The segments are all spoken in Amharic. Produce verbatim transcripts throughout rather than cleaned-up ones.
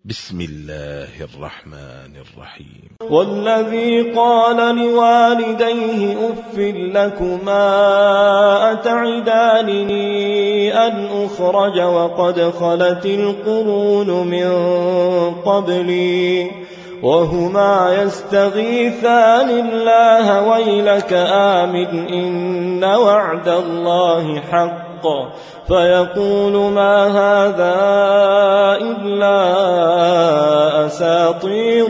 بسم الله الرحمن الرحيم والذي قال لوالديه أف لكما أتعدانني أن أخرج وقد خلت القرون من قبلي وهما يستغيثان الله ويلك آمن إن وعد الله حق فيقول ما هذا إلا أساطير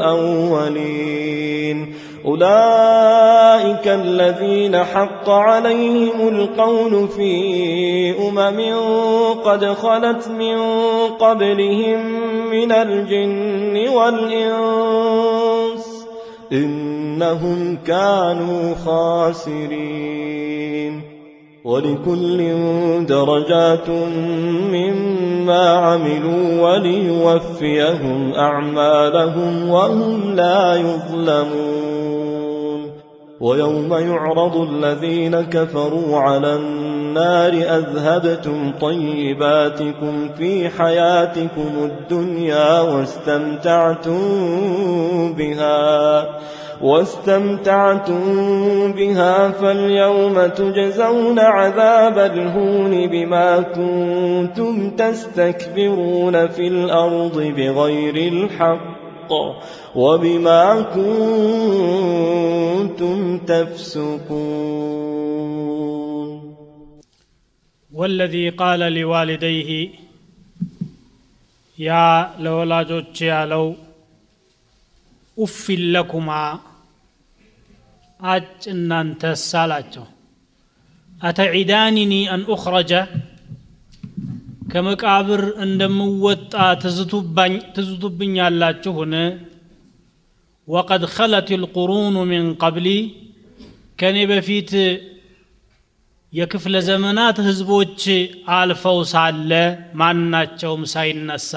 الأولين أولئك الذين حق عليهم القول في أمم قد خلت من قبلهم من الجن والإنس إنهم كانوا خاسرين ولكل درجات مما عملوا وليوفيهم أعمالهم وهم لا يظلمون ويوم يعرض الذين كفروا على النار أذهبتم طيباتكم في حياتكم الدنيا واستمتعتم بها واستمتعتم بها فاليوم تجزون عذاب الهون بما كنتم تستكبرون في الأرض بغير الحق وبما كنتم تفسقون والذي قال لوالديه يا لولاجوچ يالو أف لكما أج እናንተ ሳላቸው أتعدانني أن أخرج ከመቃብር እንደምወጣ ተዝቱባኝ ተዝቱብኛላችሁን وقد خلت القرون من قبلي ከኔ በፊት የክፍለ ዘመናት ህዝቦች አልፈው ሳለ ማናቸውም ሳይነሳ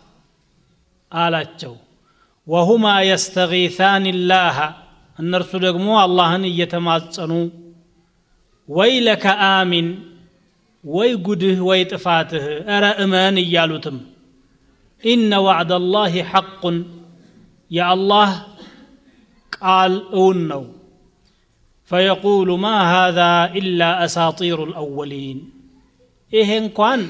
አላቸው وهما يستغيثان الله النرس دغمو اللهن እየተማጸኑ ويلك آمن ወይ ጉድህ ወይ ጥፋትህ አረ እመን እያሉትም إن وعد الله حق يا الله قال እውን ነው فيقول ما هذا إلا أساطير الأولين ይሄ እንኳን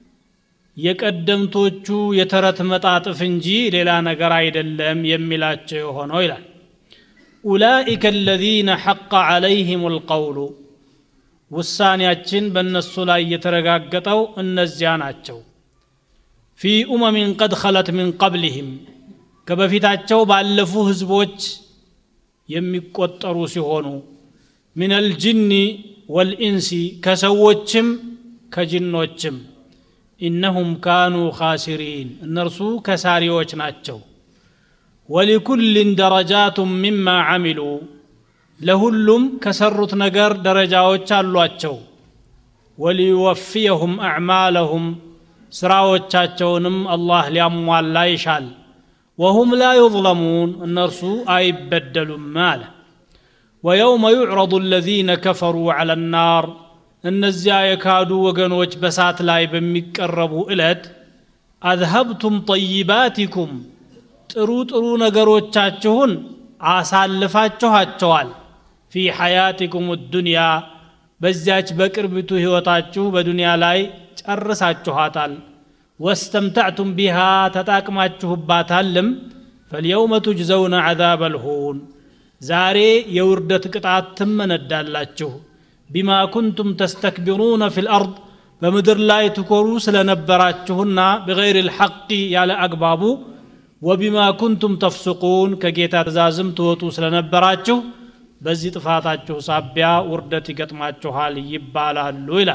የቀደምቶቹ የተረት መጣጥፍ እንጂ ሌላ ነገር አይደለም የሚላቸው ሆኖ ይላል أولئك الذين حق عليهم القول ውሳኔያችን በእነሱ ላይ የተረጋገጠው እነዚያ ናቸው في أمم قد خلت من قبلهم ከበፊታቸው ባለፉ ህዝቦች የሚቆጠሩ ሲሆኑ من الجن والإنس ከሰዎችም ከጅኖችም إنهم كانوا خاسرين النرسو كساريوچ ናቸው ولكل درجات مما عملوا ለሁሉም ከሰሩት ነገር ደረጃዎች አሏቸው وليوفيهم أعمالهم ስራዎቻቸውንም አላህ ሊያሟላ ይሻል وهم لا يظلمون እነርሱ አይበደሉም ማለ ويوم يعرض الذين كفروا على النار እነዚያ የካዱ ወገኖች በሳት ላይ በሚቀርቡ እለት አذهبتم طيباتكم ጥሩ ጥሩ ነገሮቻችሁን አሳልፋችኋቸዋል في حياتكم الدنيا በዚያች በቅርብቱ ህይወታችሁ በዱንያ ላይ ጨርሳችኋታል واستمتعتم بها ተጣቅማችሁባታልም فاليوم تجزون عذاب الهون ዛሬ የውርደት ቅጣት ትመነዳላችሁ بما كنتم تستكبرون في الأرض بمدر لا يتكروا سلنبراتشهن بغير الحق يالا أقبابو وبما كنتم تفسقون كجيتا تزازم توتو سلنبراتشو بزي طفاتاتشو صابيا وردتي قطماتشو حالي يبالا اللويلا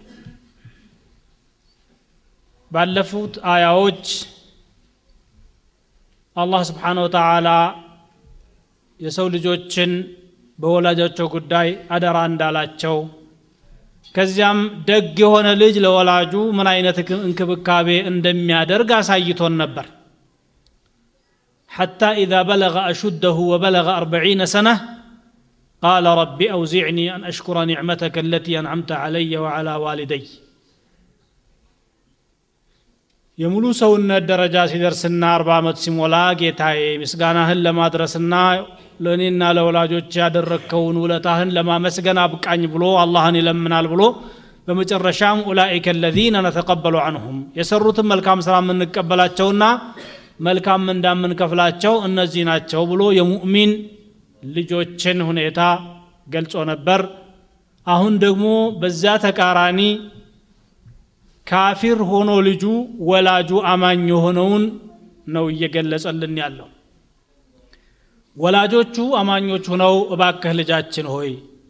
باللفوت آياوج الله سبحانه وتعالى يسول جوچن በወላጆቻቸው ጉዳይ አደራ እንዳላቸው ከዚያም ደግ የሆነ ልጅ ለወላጁ ምን አይነት እንክብካቤ እንደሚያደርግ አሳይቶን ነበር حتى إذا بلغ أشده وبلغ أربعين سنة قال رب أوزعني أن أشكر نعمتك التي أنعمت علي وعلى والدي የሙሉ ሰውነት ደረጃ ሲደርስና አርባ ዓመት ሲሞላ ጌታዬ ምስጋናህን ለማድረስና ለኔና ለወላጆች ያደረከውን ውለታህን ለማመስገን አብቃኝ ብሎ አላህን ይለምናል ብሎ በመጨረሻም ኡላኢከ الذين نتقبل عنهم የሰሩትን መልካም ስራ እንቀበላቸውና መልካም እንዳምን ከፍላቸው እነዚህ ናቸው ብሎ የሙእሚን ልጆችን ሁኔታ ገልጾ ነበር አሁን ደግሞ በዛ ተቃራኒ ካፊር ሆኖ ልጁ ወላጁ አማኝ ሆነውን ነው እየገለጸልን ያለው ወላጆቹ አማኞች ሆነው እባክህ ልጃችን ሆይ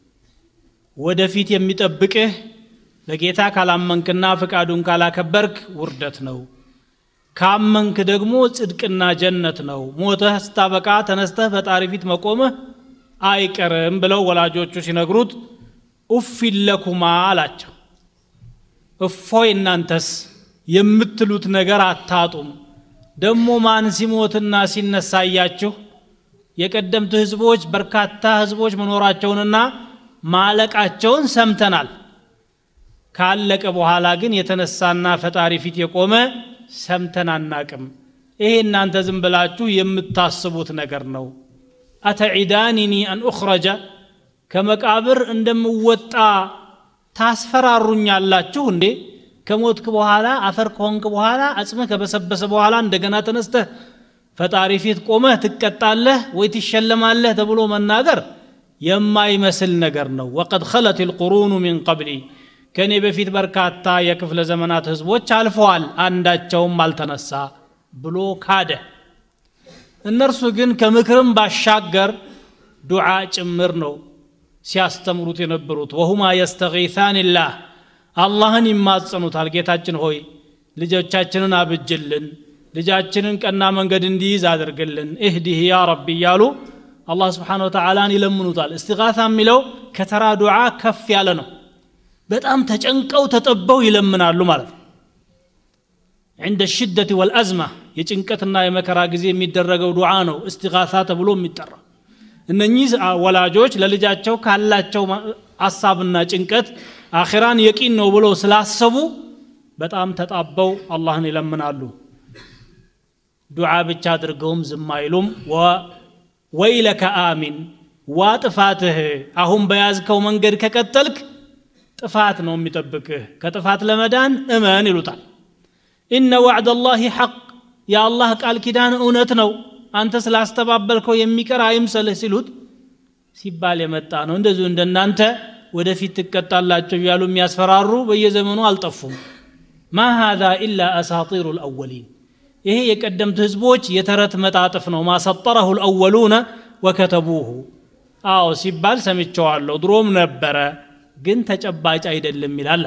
ወደፊት የሚጠብቅህ ለጌታ ካላመንክና ፍቃዱን ካላከበርክ ውርደት ነው ካመንክ ደግሞ ጽድቅና ጀነት ነው ሞተህ ስታበቃ ተነስተህ ፈጣሪ ፊት መቆምህ አይቀርም ብለው ወላጆቹ ሲነግሩት ኡፊል ለኩማ አላቸው እፎይ እናንተስ የምትሉት ነገር አታጡም ደሞ ማን ሲሞትና ሲነሳያችሁ የቀደምት ህዝቦች በርካታ ህዝቦች መኖራቸውንና ማለቃቸውን ሰምተናል ካለቀ በኋላ ግን የተነሳና ፈጣሪ ፊት የቆመ ሰምተን አናቅም ይሄ እናንተ ዝም ብላችሁ የምታስቡት ነገር ነው አተዒዳኒኒ አን اخرج ከመቃብር እንደምወጣ ታስፈራሩኛላችሁ እንዴ ከሞትክ በኋላ አፈር ከሆንክ በኋላ አጽምህ ከበሰበሰ በኋላ እንደገና ተነስተህ ፈጣሪ ፊት ቆመህ ትቀጣለህ ወይ ትሸለማለህ ተብሎ መናገር የማይመስል ነገር ነው وقد خلت القرون من قبلي ከኔ በፊት በርካታ የክፍለ ዘመናት ህዝቦች አልፈዋል አንዳቸውም አልተነሳ ብሎ ካደ እነርሱ ግን ከምክርም ባሻገር ዱዓ ጭምር ነው ሲያስተምሩት የነበሩት وهما يستغيثان الله አላህን ይማጸኑታል ጌታችን ሆይ ልጆቻችንን አብጅልን ልጃችንን ቀና መንገድ እንዲይዝ አድርግልን اهديه يا رب ያሉ አላህ Subhanahu Wa Ta'ala ይለምኑታል استغاثة የሚለው ከተራ ዱዓ ከፍ ያለ ነው በጣም ተጨንቀው ተጠበው ይለምናሉ ማለት ነው عند الشدة والأزمة የጭንቀትና የመከራ ጊዜ የሚደረገው ዱዓ ነው استغاثة ተብሎ የሚጠራ እነኚህ ወላጆች ለልጃቸው ካላቸው ሐሳብና ጭንቀት አኺራን የቂን ነው ብሎ ስላሰቡ በጣም ተጣበው አላህን ይለምናሉ ዱዓ ብቻ አድርገውም ዝም አይሉም ወይለከ አሚን ዋጥፋትህ አሁን በያዝከው መንገድ ከቀጠልክ ጥፋት ነው የሚጠብቅህ ከጥፋት ለመዳን እመን ይሉታል ኢነ ወዕደ الله حق ያ አላህ ቃል ኪዳን እውነት ነው አንተ ስላስተባበልከው የሚቀር አይምሰልህ ሲሉት ሲባል የመጣ ነው እንደዚሁ እንደናንተ ወደፊት ትቀጣላችሁ ያሉ የሚያስፈራሩ በየዘመኑ አልጠፉም ما هذا الا اساطير الاولين ይሄ የቀደምት ህዝቦች የተረት መጣጥፍ ነው ማሰጠረሁ الاولون وكتبوه አዎ ሲባል ሰምቼዋለሁ ድሮም ነበረ ግን ተጨባጭ አይደለም ይላል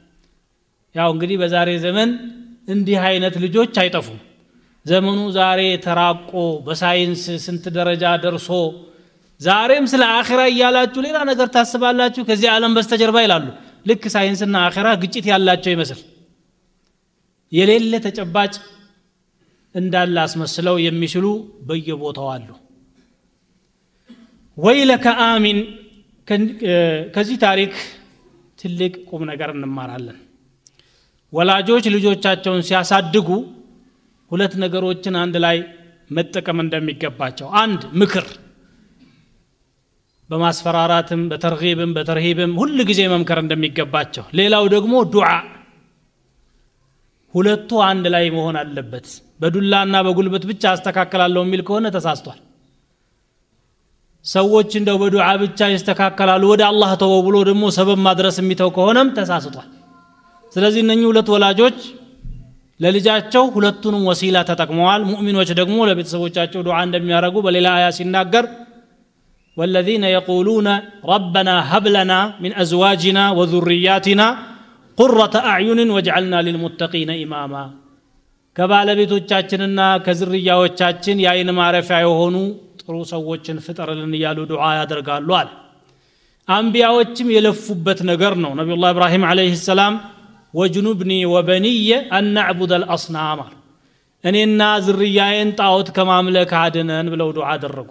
ያው እንግዲህ በዛሬ ዘመን እንዲህ አይነት ልጆች አይጠፉም ዘመኑ ዛሬ ተራቆ በሳይንስ ስንት ደረጃ ደርሶ ዛሬም ስለ አኺራ ያላችሁ ሌላ ነገር ታስባላችሁ ከዚህ ዓለም በስተጀርባ ይላሉ ልክ ሳይንስና አኺራ ግጭት ያላቸው ይመስል የሌለ ተጨባጭ እንዳለ አስመስለው የሚሽሉ በየቦታው አሉ ወይለከ አሚን ከዚህ ታሪክ ትልቅ ቁም ነገር እንማራለን ወላጆች ልጆቻቸውን ሲያሳድጉ ሁለት ነገሮችን አንድ ላይ መጠቀም እንደሚገባቸው አንድ ምክር በማስፈራራትም በተርሂብም በተርሂብም ሁሉ ጊዜ መምከር እንደሚገባቸው ሌላው ደግሞ ዱዓ ሁለቱ አንድ ላይ መሆን አለበት በዱላና በጉልበት ብቻ አስተካክላለሁ የሚል ከሆነ ተሳስቷል ሰዎች እንደው በዱዓ ብቻ ይስተካከላሉ ወደ አላህ ተወው ብሎ ደግሞ ሰበብ ማድረስ የሚተው ከሆነም ተሳስቷል ስለዚህ እነኚህ ሁለት ወላጆች ለልጃቸው ሁለቱንም ወሲላ ተጠቅመዋል ሙእሚኖች ደግሞ ለቤተሰቦቻቸው ዱዓ እንደሚያደርጉ በሌላ አያ ሲናገር والذين يقولون ربنا هب لنا من ازواجنا وذرياتنا قرة اعين واجعلنا للمتقين اماما ከባለቤቶቻችንና ከዝርያዎቻችን ያይን ማረፊያ የሆኑ ጥሩ ሰዎችን ፍጠርልን ይያሉ ዱዓ ያደርጋሉ አለ አንቢያዎችም የለፉበት ነገር ነው ነብዩላህ ኢብራሂም አለይሂ ሰላም ወጅኑብኒ ወበኒየ አን ነዕቡድ አልአስናም እኔና ዝርያዬን ጣዖት ከማምለክ አድነን ብለው ዱዓ አደረጉ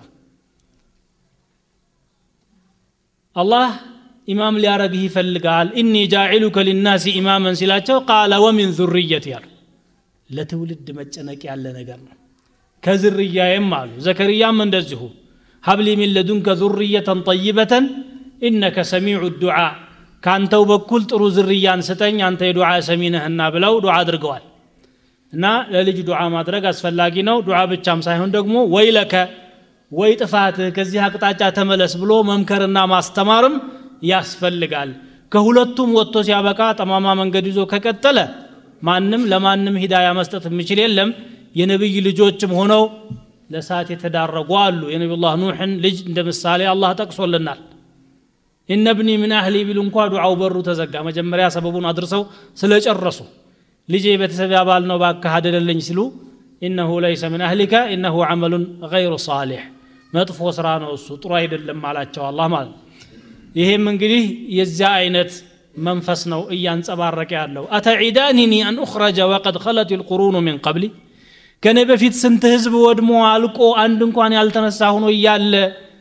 አላህ ኢማም ሊያረግህ ይፈልጋል ኢኒ ጃኢሉከ ሊናሲ ኢማማን ሲላቸው ቃለ ወሚን ذريتي ያሉ ለትውልድ መጨነቅ ያለ ነገር ነው ከዝርያዬም አሉ ዘከርያም እንደዚሁ ሀብሊ ሚን ለዱንከ ዙርየተን ጠይበተን ኢነከ ሰሚዑ ዱዓ ካንተው በኩል ጥሩ ዝርያን ስጠኝ አንተ የዱዓ ሰሚነህና ብለው ዱዓ አድርገዋል እና ለልጅ ዱዓ ማድረግ አስፈላጊ ነው ዱዓ ብቻም ሳይሆን ደግሞ ወይለከ ወይ ጥፋትህ ከዚህ አቅጣጫ ተመለስ ብሎ መምከርና ማስተማርም ያስፈልጋል ከሁለቱም ወጥቶ ሲያበቃ ጠማማ መንገድ ይዞ ከቀጠለ ማንንም ለማንንም ሂዳያ መስጠት የሚችል የለም የነብይ ልጆችም ሆነው ለሳት የተዳረጉ አሉ የነብዩላህ ኑህን ልጅ እንደ ምሳሌ አላህ ጠቅሶልናል ኢነ ኢብኒ ምን አህሊ ቢሉ እንኳ ዱዓው በሩ ተዘጋ መጀመሪያ ሰበቡን አድርሰው ስለጨረሱ ልጄ ቤተሰብ ያባል ነው ባካ ሀደለልኝ ሲሉ ኢነሁ ለይሰ ምን አህሊከ ኢነሁ ዐመሉን ገይሩ ሷሊህ መጥፎ ስራ ነው እሱ ጥሩ አይደለም አላቸው አላህ ማለት ይሄም እንግዲህ የዚያ አይነት መንፈስ ነው እያንጸባረቀ ያለው አተዒዳኒኒ አን اخرج وقد خلت القرون من قبلي ከኔ በፊት ስንት ህዝብ ወድሞ አልቆ አንድ እንኳን ያልተነሳ ሆኖ ይያለ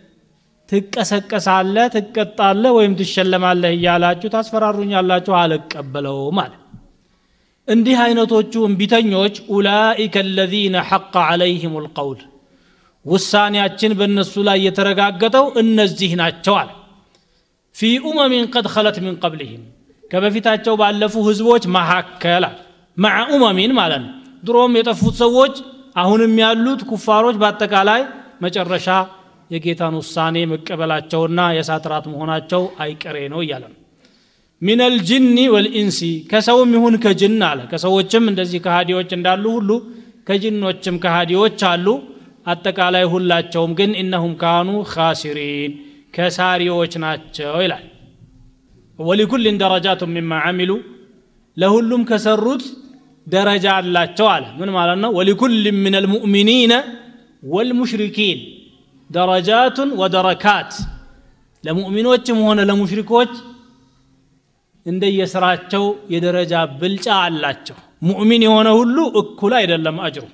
ትቀሰቀሳለ ትቀጣለ ወይም ትሸለማለ ይያላችሁ ታስፈራሩኛላችሁ አልቀበለው ማለት እንዲህ አይነቶቹ እንቢተኞች ኡላኢከ الذين حق عليهم القول ውሳኔያችን በእነሱ ላይ የተረጋገጠው እነዚህ ናቸው አለ في امم قد خلت من قبلهم ከበፊታቸው ባለፉ ህዝቦች መሐከል مع امم ማለት ድሮም የጠፉት ሰዎች አሁንም ያሉት ኩፋሮች በአጠቃላይ መጨረሻ የጌታን ውሳኔ መቀበላቸውና የሳትራት መሆናቸው አይቀሬ ነው ይላል من الجن والانس ከሰውም ይሁን ከጅን አለ ከሰዎችም እንደዚህ ከሃዲዎች እንዳሉ ሁሉ ከጅኖችም ከሃዲዎች አሉ አጠቃላይ ሁላቸውም ግን انهم كانوا خاسرين ከሳሪዎች ናቸው ይላል ولكل درجات مما عملوا ለሁሉም ከሰሩት ደረጃ አላቸው አለ ምን ማለት ነው ولكل من المؤمنين والمشركين درجات ودركات ለሙእሚኖችም ሆነ ለሙሽሪኮች እንደየስራቸው የደረጃ ብልጫ አላቸው ሙእሚን የሆነ ሁሉ እኩል አይደለም አጅሩ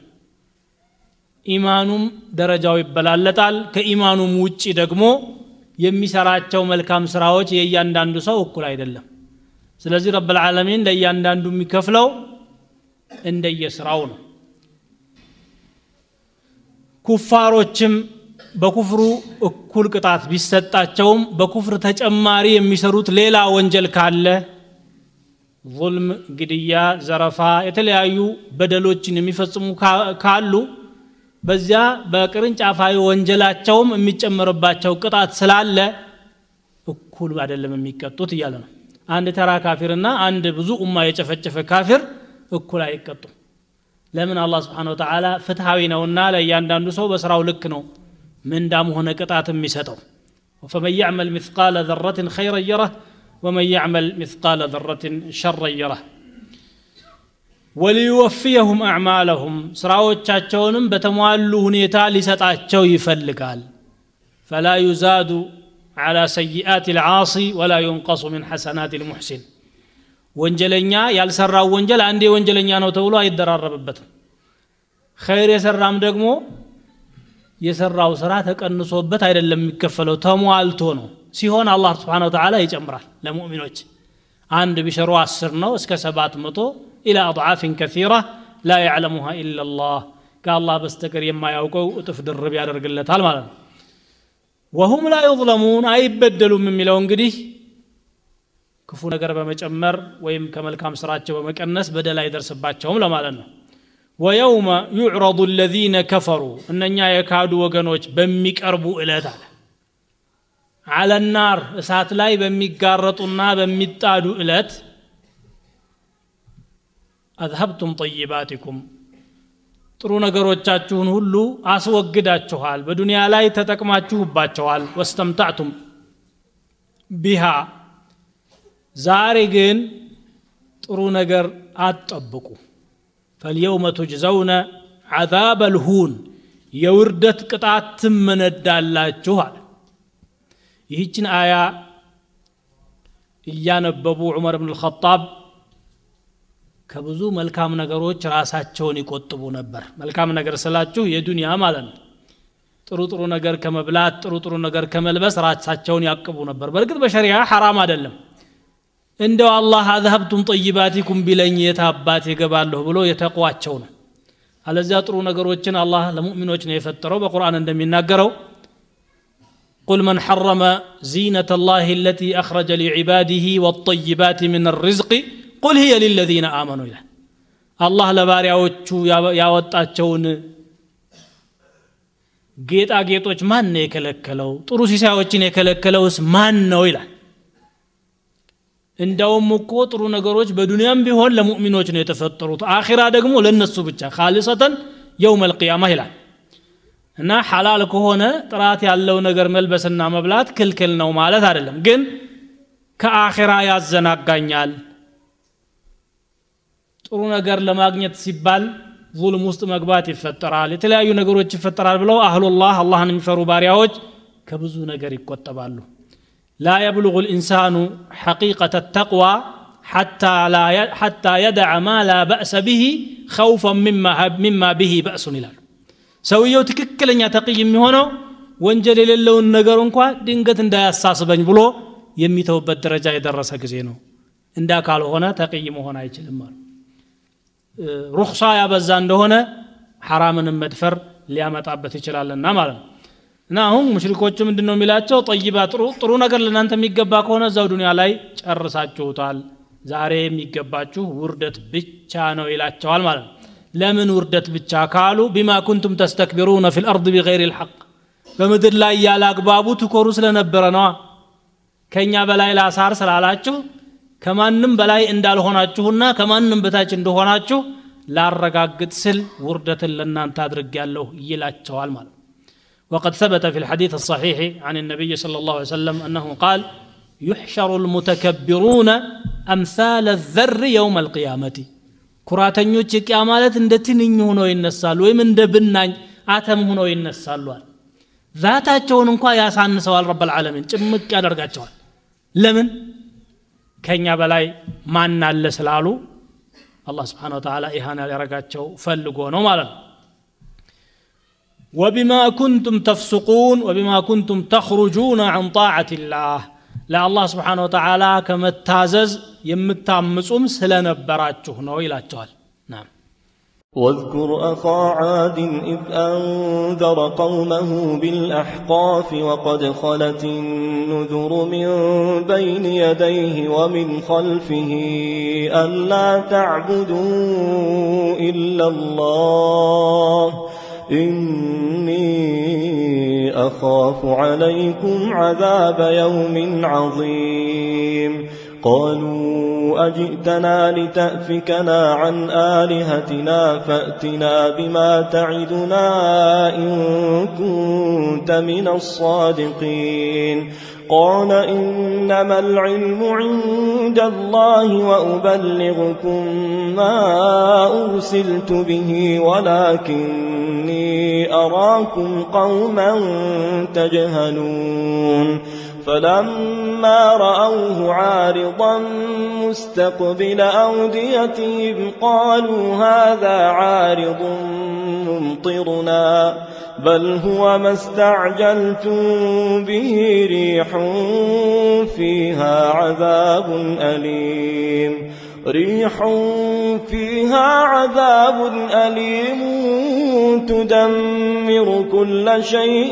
ኢማኑም ደረጃው ይበላለጣል ከኢማኑም ውጪ ደግሞ የሚሰራቸው መልካም ስራዎች የእያንዳንዱ ሰው እኩል አይደለም ስለዚህ ረብ العالمين ለእያንዳንዱ የሚከፍለው እንደየስራው ነው ኩፋሮችም በኩፍሩ እኩል ቅጣት ቢሰጣቸውም በኩፍር ተጨማሪ የሚሰሩት ሌላ ወንጀል ካለ ظلم ግድያ ዘረፋ የተለያዩ በደሎችን የሚፈጽሙ ካሉ በዚያ በቅርንጫፋዊ ወንጀላቸውም የሚጨመርባቸው ቅጣት ስላለ እኩል አይደለም የሚቀጡት ይያለ ነው አንድ ተራ ካፊርና አንድ ብዙ ኡማ የጨፈጨፈ ካፊር እኩል አይቀጡም ለምን አላህ Subhanahu Wa Ta'ala ፍትሃዊ ነውና ለእያንዳንዱ ሰው በስራው ልክ ነው ምንዳም ሆነ ቅጣት የሚሰጠው وفمن يعمل مثقال ذرة خيرا يره ومن يعمل مثقال ذرة شرا يره وليوفيهم اعمالهم ስራዎቻቸውንም በተሟሉ ሁኔታ ሊሰጣቸው ይፈልጋል فلا يزاد على سيئات العاصي ولا ينقص من حسنات المحسن ወንጀለኛ ያልሰራው ወንጀል አንዴ ወንጀለኛ ነው ተብሎ አይደራረብበትም ኸይር የሰራም ደግሞ የሰራው ስራ ተቀንሶበት አይደለም የሚከፈለው ተሟልቶ ነው ሲሆን አላህ Subhanahu Wa Ta'ala ይጨምራል ለሙእሚኖች አንድ ቢሸሩ አስር ነው እስከ ሰባት መቶ الى اضعاف كثيره لا يعلمها الا الله كالله بستكر يما ياوقو اطف درب ያደርግለታል ማለት ነው وهم لا يظلمون አይበደሉም የሚለው እንግዲህ ክፉ ነገር በመጨመር ወይም ከመልካም ስራቸው በመቀነስ በደል አይደርስባቸውም ለማለት ነው ويوم يعرض الذين كفروا انኛ የካዱ ወገኖች በሚቀርቡ እለት አለ على النار እሳት ላይ በሚጋረጡና በሚጣዱ እለት اذهبتم طيباتكم ጥሩ ነገሮቻችሁን ሁሉ አስወግዳችኋል በዱንያ ላይ ተጠቅማችሁባቸዋል واستمتعتم بها ዛሬ ግን ጥሩ ነገር አትጠብቁ فاليوم تجزون عذاب الهون የውርደት ቅጣት ትመነዳላችሁ አለ ይህችን አያ እያነበቡ ዑመር ኢብኑ አልኸጣብ ከብዙ መልካም ነገሮች ራሳቸውን ይቆጥቡ ነበር መልካም ነገር ስላችሁ የዱንያ ማለት ነው ጥሩ ጥሩ ነገር ከመብላት ጥሩ ጥሩ ነገር ከመልበስ ራሳቸውን ያቅቡ ነበር በርግጥ በሸሪዓ حرام አይደለም እንደው አላህ አذهبتم طيباتكم ቢለኝ የታባት ይገባለሁ ብሎ የተቋቸው ነው አለዚያ ጥሩ ነገሮችን አላህ ለሙእሚኖች ነው የፈጠረው በቁርአን እንደሚናገረው قل من حرم زينة الله التي أخرج لعباده والطيبات من الرزق قل هي للذين آمنوا إلى الله لبارياዎቹ ያወጣቸውን ጌጣጌጦች ማን ነው የከለከለው ጥሩ ሲሳዮችን የከለከለውስ ማን ነው ይላል እንደውም እኮ ጥሩ ነገሮች በዱንያም ቢሆን ለሙእሚኖች ነው የተፈጠሩት አኺራ ደግሞ ለነሱ ብቻ ኻሊሰተን يوم القيامه ይላል እና ሐላል ከሆነ ጥራት ያለው ነገር መልበስና መብላት ክልክል ነው ማለት አይደለም ግን ከአኺራ ያዘናጋኛል ጥሩ ነገር ለማግኘት ሲባል ዙልም ውስጥ መግባት ይፈጠራል የተለያዩ ነገሮች ይፈጠራል ብለው አህሉላህ አላህን የሚፈሩ ባሪያዎች ከብዙ ነገር ይቆጠባሉ لا يبلغ الإنسان حقيقة التقوى حتى لا حتى يدع ما لا بأس به خوفا مما مما به بأس ይላል ሰውየው ትክክለኛ ተቅይ የሚሆነው ወንጀል የሌለውን ነገር እንኳን ድንገት እንዳያሳስበኝ ብሎ የሚተውበት ደረጃ የደረሰ ጊዜ ነው እንዳ ካልሆነ ተቅይ መሆን አይችልም ማለት ሩኽሳ ያበዛ እንደሆነ ሐራምንም መድፈር ሊያመጣበት ይችላልና ማለት ነው እና አሁን ሙሽሪኮቹ ምንድነው የሚላቸው طيبات ጥሩ ጥሩ ነገር ለናንተ የሚገባ ከሆነ እዛው ዱንያ ላይ ጨርሳችሁታል ዛሬ የሚገባችሁ ውርደት ብቻ ነው ይላቸዋል ማለት ነው ለምን ውርደት ብቻ ካሉ بما كنتم تستكبرون في الارض بغير الحق በመድር ላይ ያላግባቡ ትኮሩ ስለነበረ ነው ከኛ በላይ ላሳር ስላላችሁ ከማንንም በላይ እንዳልሆናችሁና ከማንንም በታች እንደሆናችሁ ላረጋግጥ ስል ውርደትን ለናንተ አድርጌያለሁ ይላቸዋል ማለት وقد ثبت في الحديث الصحيح عن النبي صلى الله عليه وسلم أنه قال يحشر المتكبرون أمثال الذر يوم القيامة كراتنيوچ قيامات እንደ ትንኝ ሆነው ይነሳሉ ወይም እንደ ብናኝ አተም ሆነው ይነሳሉ ذاتቸውን እንኳን ያሳንሰዋል رب العالمين ጭምቅ ያደርጋቸዋል ለምን ከኛ በላይ ማን አለ ስላሉ አላህ Subhanahu Wa Ta'ala ኢሃና ያረጋቸው ፈልጎ ነው ማለት ነው وبما كنتم تفسقون وبما كنتم تخرجون عن طاعة الله لا الله سبحانه وتعالى كما تازز يمتامصوم سلنبراچو ነው ይላቸዋል نعم واذكر أخا عاد إذ أنذر قومه بالأحقاف وقد خلت النذر من بين يديه ومن خلفه ألا تعبدوا إلا الله إني أخاف عليكم عذاب يوم عظيم قالوا أجئتنا لتأفكنا عن آلهتنا فأتنا بما تعدنا إن كنت من الصادقين قال إنما العلم عند الله وأبلغكم ما أرسلت به ولكني أراكم قوما تجهلون فلما رأوه عارضا مستقبل أوديتهم قالوا هذا عارض ممطرنا بل هو ما استعجلتم به ريح فيها عذاب أليم ريح فيها عذاب أليم تدمر كل شيء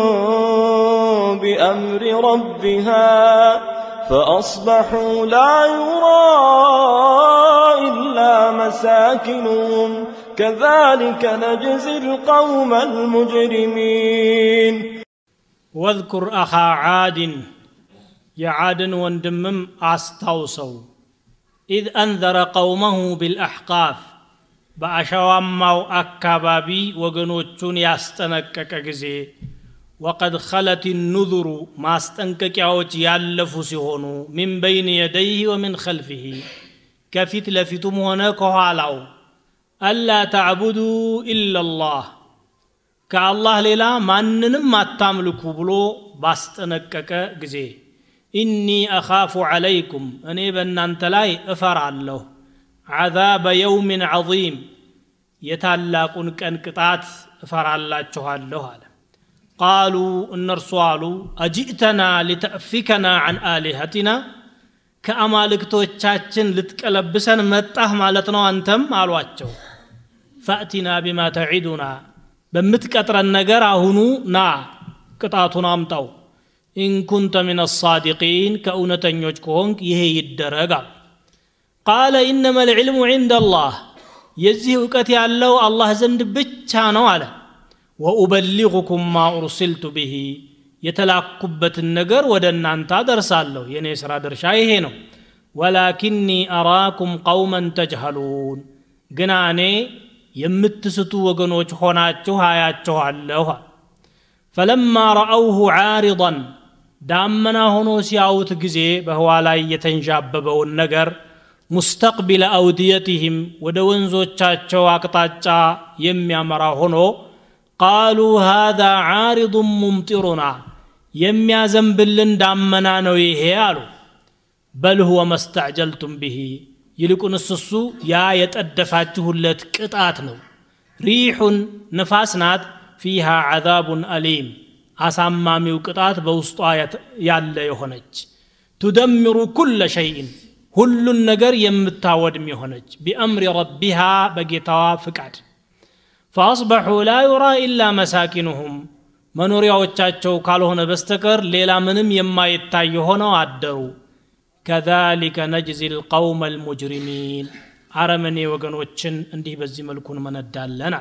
بأمر ربها فأصبحوا لا يرى إلا مساكنهم كذلك نجزي القوم المجرمين واذكر أخا عاد يا عاد وندمم أستوصوا إذ أنذر قومه بالأحقاف بأشواماو أكبابي وغنوچون يستنكك غزي وقد خلت النذر ما استنككاوچ يالفو سيهونو من بين يديه ومن خلفه كفيت لفتم هنا كحالاو ألا تعبدوا إلا الله كالله ليلا ماننم ما تملكوا بلو باستنكك غزي إني أخاف عليكم أني بنانت لاي أفرع له عذاب يوم عظيم يتعلقون كأنكتات أفرع الله تشهد له قالوا النرسوالو أجئتنا لتأفكنا عن آلهتنا ከአማልክቶቻችን ልትቀለብሰን መጣህ ማለት ነው አንተም አሏቸው ፈአቲና ቢማ ተዒዱና በምትቀጥረን ነገር አሁኑ ና ቅጣቱን አምጣው ኢን ኩንተ ሚነ الصادقين ከእውነተኞች ከሆንክ ይሄ ይደረጋል قال انما العلم عند الله የዚህ ዕውቀት ያለው አላህ ዘንድ ብቻ ነው አለ ወኡበሊጉኩም ማ ኡርሲልቱ ቢሂ የተላኩበትን ነገር ወደ እናንተ አደርሳለሁ የኔ ስራ ድርሻ ይሄ ነው ወላኪኒ አራኩም ቀውመን ተጅሀሉን ግና እኔ የምትስቱ ወገኖች ሆናችሁ አያችኋለሁ ፈለማ ረአውሁ ዓሪضን ዳመና ሆኖ ሲያዩት ጊዜ በህዋ ላይ የተንዣበበውን ነገር ሙስተቅቢለ አውዲየትህም ወደ ወንዞቻቸው አቅጣጫ የሚያመራ ሆኖ ቃሉ ሃذا ዓሪض ሙምጢሩና የሚያዘንብልን ዳመና ነው ይሄ አሉ በል ሁወ መስተዕጀልቱም ቢሂ ይልቁንስ እሱ ያ የጠደፋችሁለት ቅጣት ነው ሪሑን ንፋስ ናት ፊሃ ዓዛቡን አሊም አሳማሚው ቅጣት በውስጧ ያለ የሆነች ትደምሩ ኩለ ሸይእን ሁሉን ነገር የምታወድም የሆነች ቢአምሪ ረቢሃ በጌታዋ ፍቃድ فاصبحوا لا يرى الا مساكنهم መኖሪያዎቻቸው ካልሆነ በስተቀር ሌላ ምንም የማይታይ ሆነው አደሩ كذلك نجزي القوم المجرمين አረመኔ ወገኖችን እንዲህ በዚህ መልኩን መነዳለና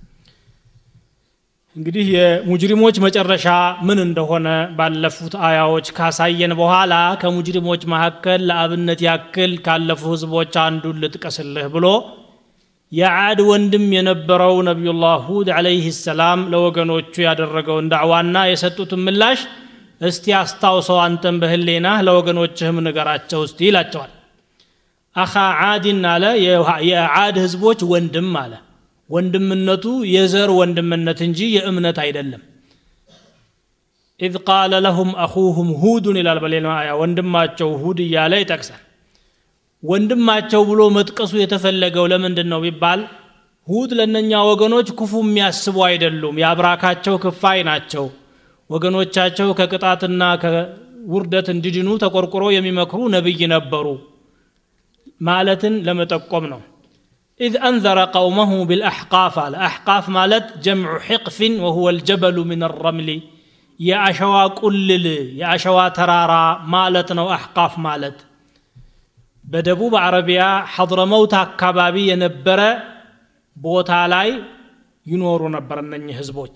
እንግዲህ የሙጅሪሞች መጨረሻ ምን እንደሆነ ባለፉት አያዎች ካሳየን በኋላ ከሙጅሪሞች መሐከል ለአብነት ያክል ካለፉ ህዝቦች አንዱን ልጥቀስልህ ብሎ የዓድ ወንድም የነበረው ነብዩላህ ሁድ አለይሂ ሰላም ለወገኖቹ ያደረገውን ዳዕዋና የሰጡት ምላሽ እስቲ አስታውሰው አንተም በህሌና ለወገኖችህም ንገራቸው እስቲ ይላቸዋል አኻ ዓድን አለ የዓድ ህዝቦች ወንድም አለ ወንድምነቱ የዘር ወንድምነት እንጂ የእምነት አይደለም إذ قال لهم أخوهم هود إلى البليل ወንድማቸው ሁድ እያለ ይጠቅሳል ወንድማቸው ብሎ መጥቀሱ የተፈለገው ለምንድነው ቢባል ሁድ ለነኛ ወገኖች ክፉ የሚያስቡ አይደሉም ያብራካቸው ክፋይ ናቸው ወገኖቻቸው ከቅጣትና ከውርደት እንዲድኑ ተቆርቆሮ የሚመክሩ ነብይ ነበሩ ማለትን ለመጠቆም ነው إذ أنذر قومه بالأحقاف الأحقاف مالت جمع حقف وهو الجبل من الرمل يا أشوا قلل يا أشوا ترارا مالتنا أحقاف مالت بدبوب عربية حضرموت አካባቢ የነበረ ቦታ ላይ ይኖሩ ነበር እነኚህ ህዝቦች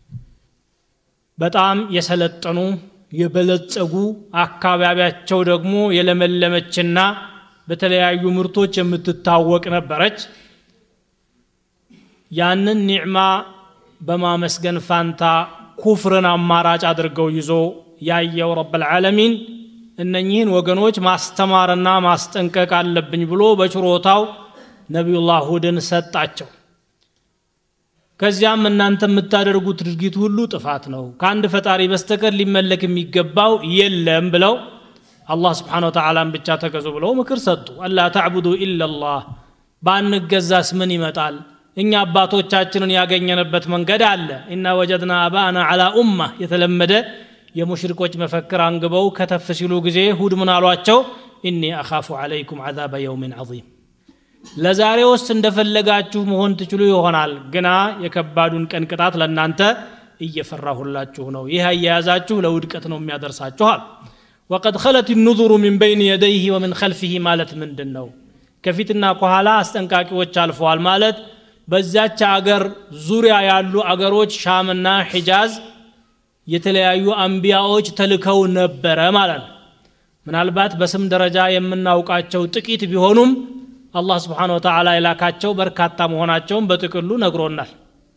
በጣም የሰለጠኑ የበለጸጉ አካባቢያቸው ደግሞ የለመለመችና በተለያዩ ምርቶች የምትታወቅ ነበረች ያንን ኒዕማ በማመስገን ፋንታ ኩፍርን አማራጭ አድርገው ይዞ ያየው ረብል ዓለሚን እነኚህን ወገኖች ማስተማርና ማስጠንቀቅ አለብኝ ብሎ በችሮታው ነብዩላህ ሁድን ሰጣቸው ከዚያም እናንተ የምታደርጉት ድርጊት ሁሉ ጥፋት ነው ከአንድ ፈጣሪ በስተቀር ሊመለክ የሚገባው የለም ብለው አላህ Subhanahu Wa Ta'ala ብቻ ተገዙ ብለው ምክር ሰጡ አላ ተዕቡዱ ኢላላህ ባንገዛስ ምን ይመጣል እኛ አባቶቻችንን ያገኘንበት መንገድ አለ ኢና ወጀድና አባና على ኡማ የተለመደ የሙሽሪኮች መፈክር አንግበው ከተፍ ሲሉ ጊዜ ሁድ ምን አሏቸው ኢኒ አኻፉ አለይኩም عذاب يوم عظيم ለዛሬውስ እንደፈለጋችሁ መሆን ትችሉ ይሆናል ግና የከባዱን ቀን ቅጣት ለናንተ እየፈራሁላችሁ ነው ይሄ ያያዛችሁ ለውድቀት ነው የሚያደርሳችኋል وقد خلت النذر من بين يديه ومن خلفه مالت ምንድነው ከፊትና ከኋላ አስጠንቃቂዎች አልፈዋል ማለት በዛች አገር ዙሪያ ያሉ አገሮች ሻምና ሒጃዝ የተለያዩ አንቢያዎች ተልከው ነበር ማለት ምናልባት በስም ደረጃ የምናውቃቸው ጥቂት ቢሆኑም አላህ Subhanahu Wa Ta'ala ይላካቸው በርካታ መሆናቸውን በጥቅሉ ነግሮናል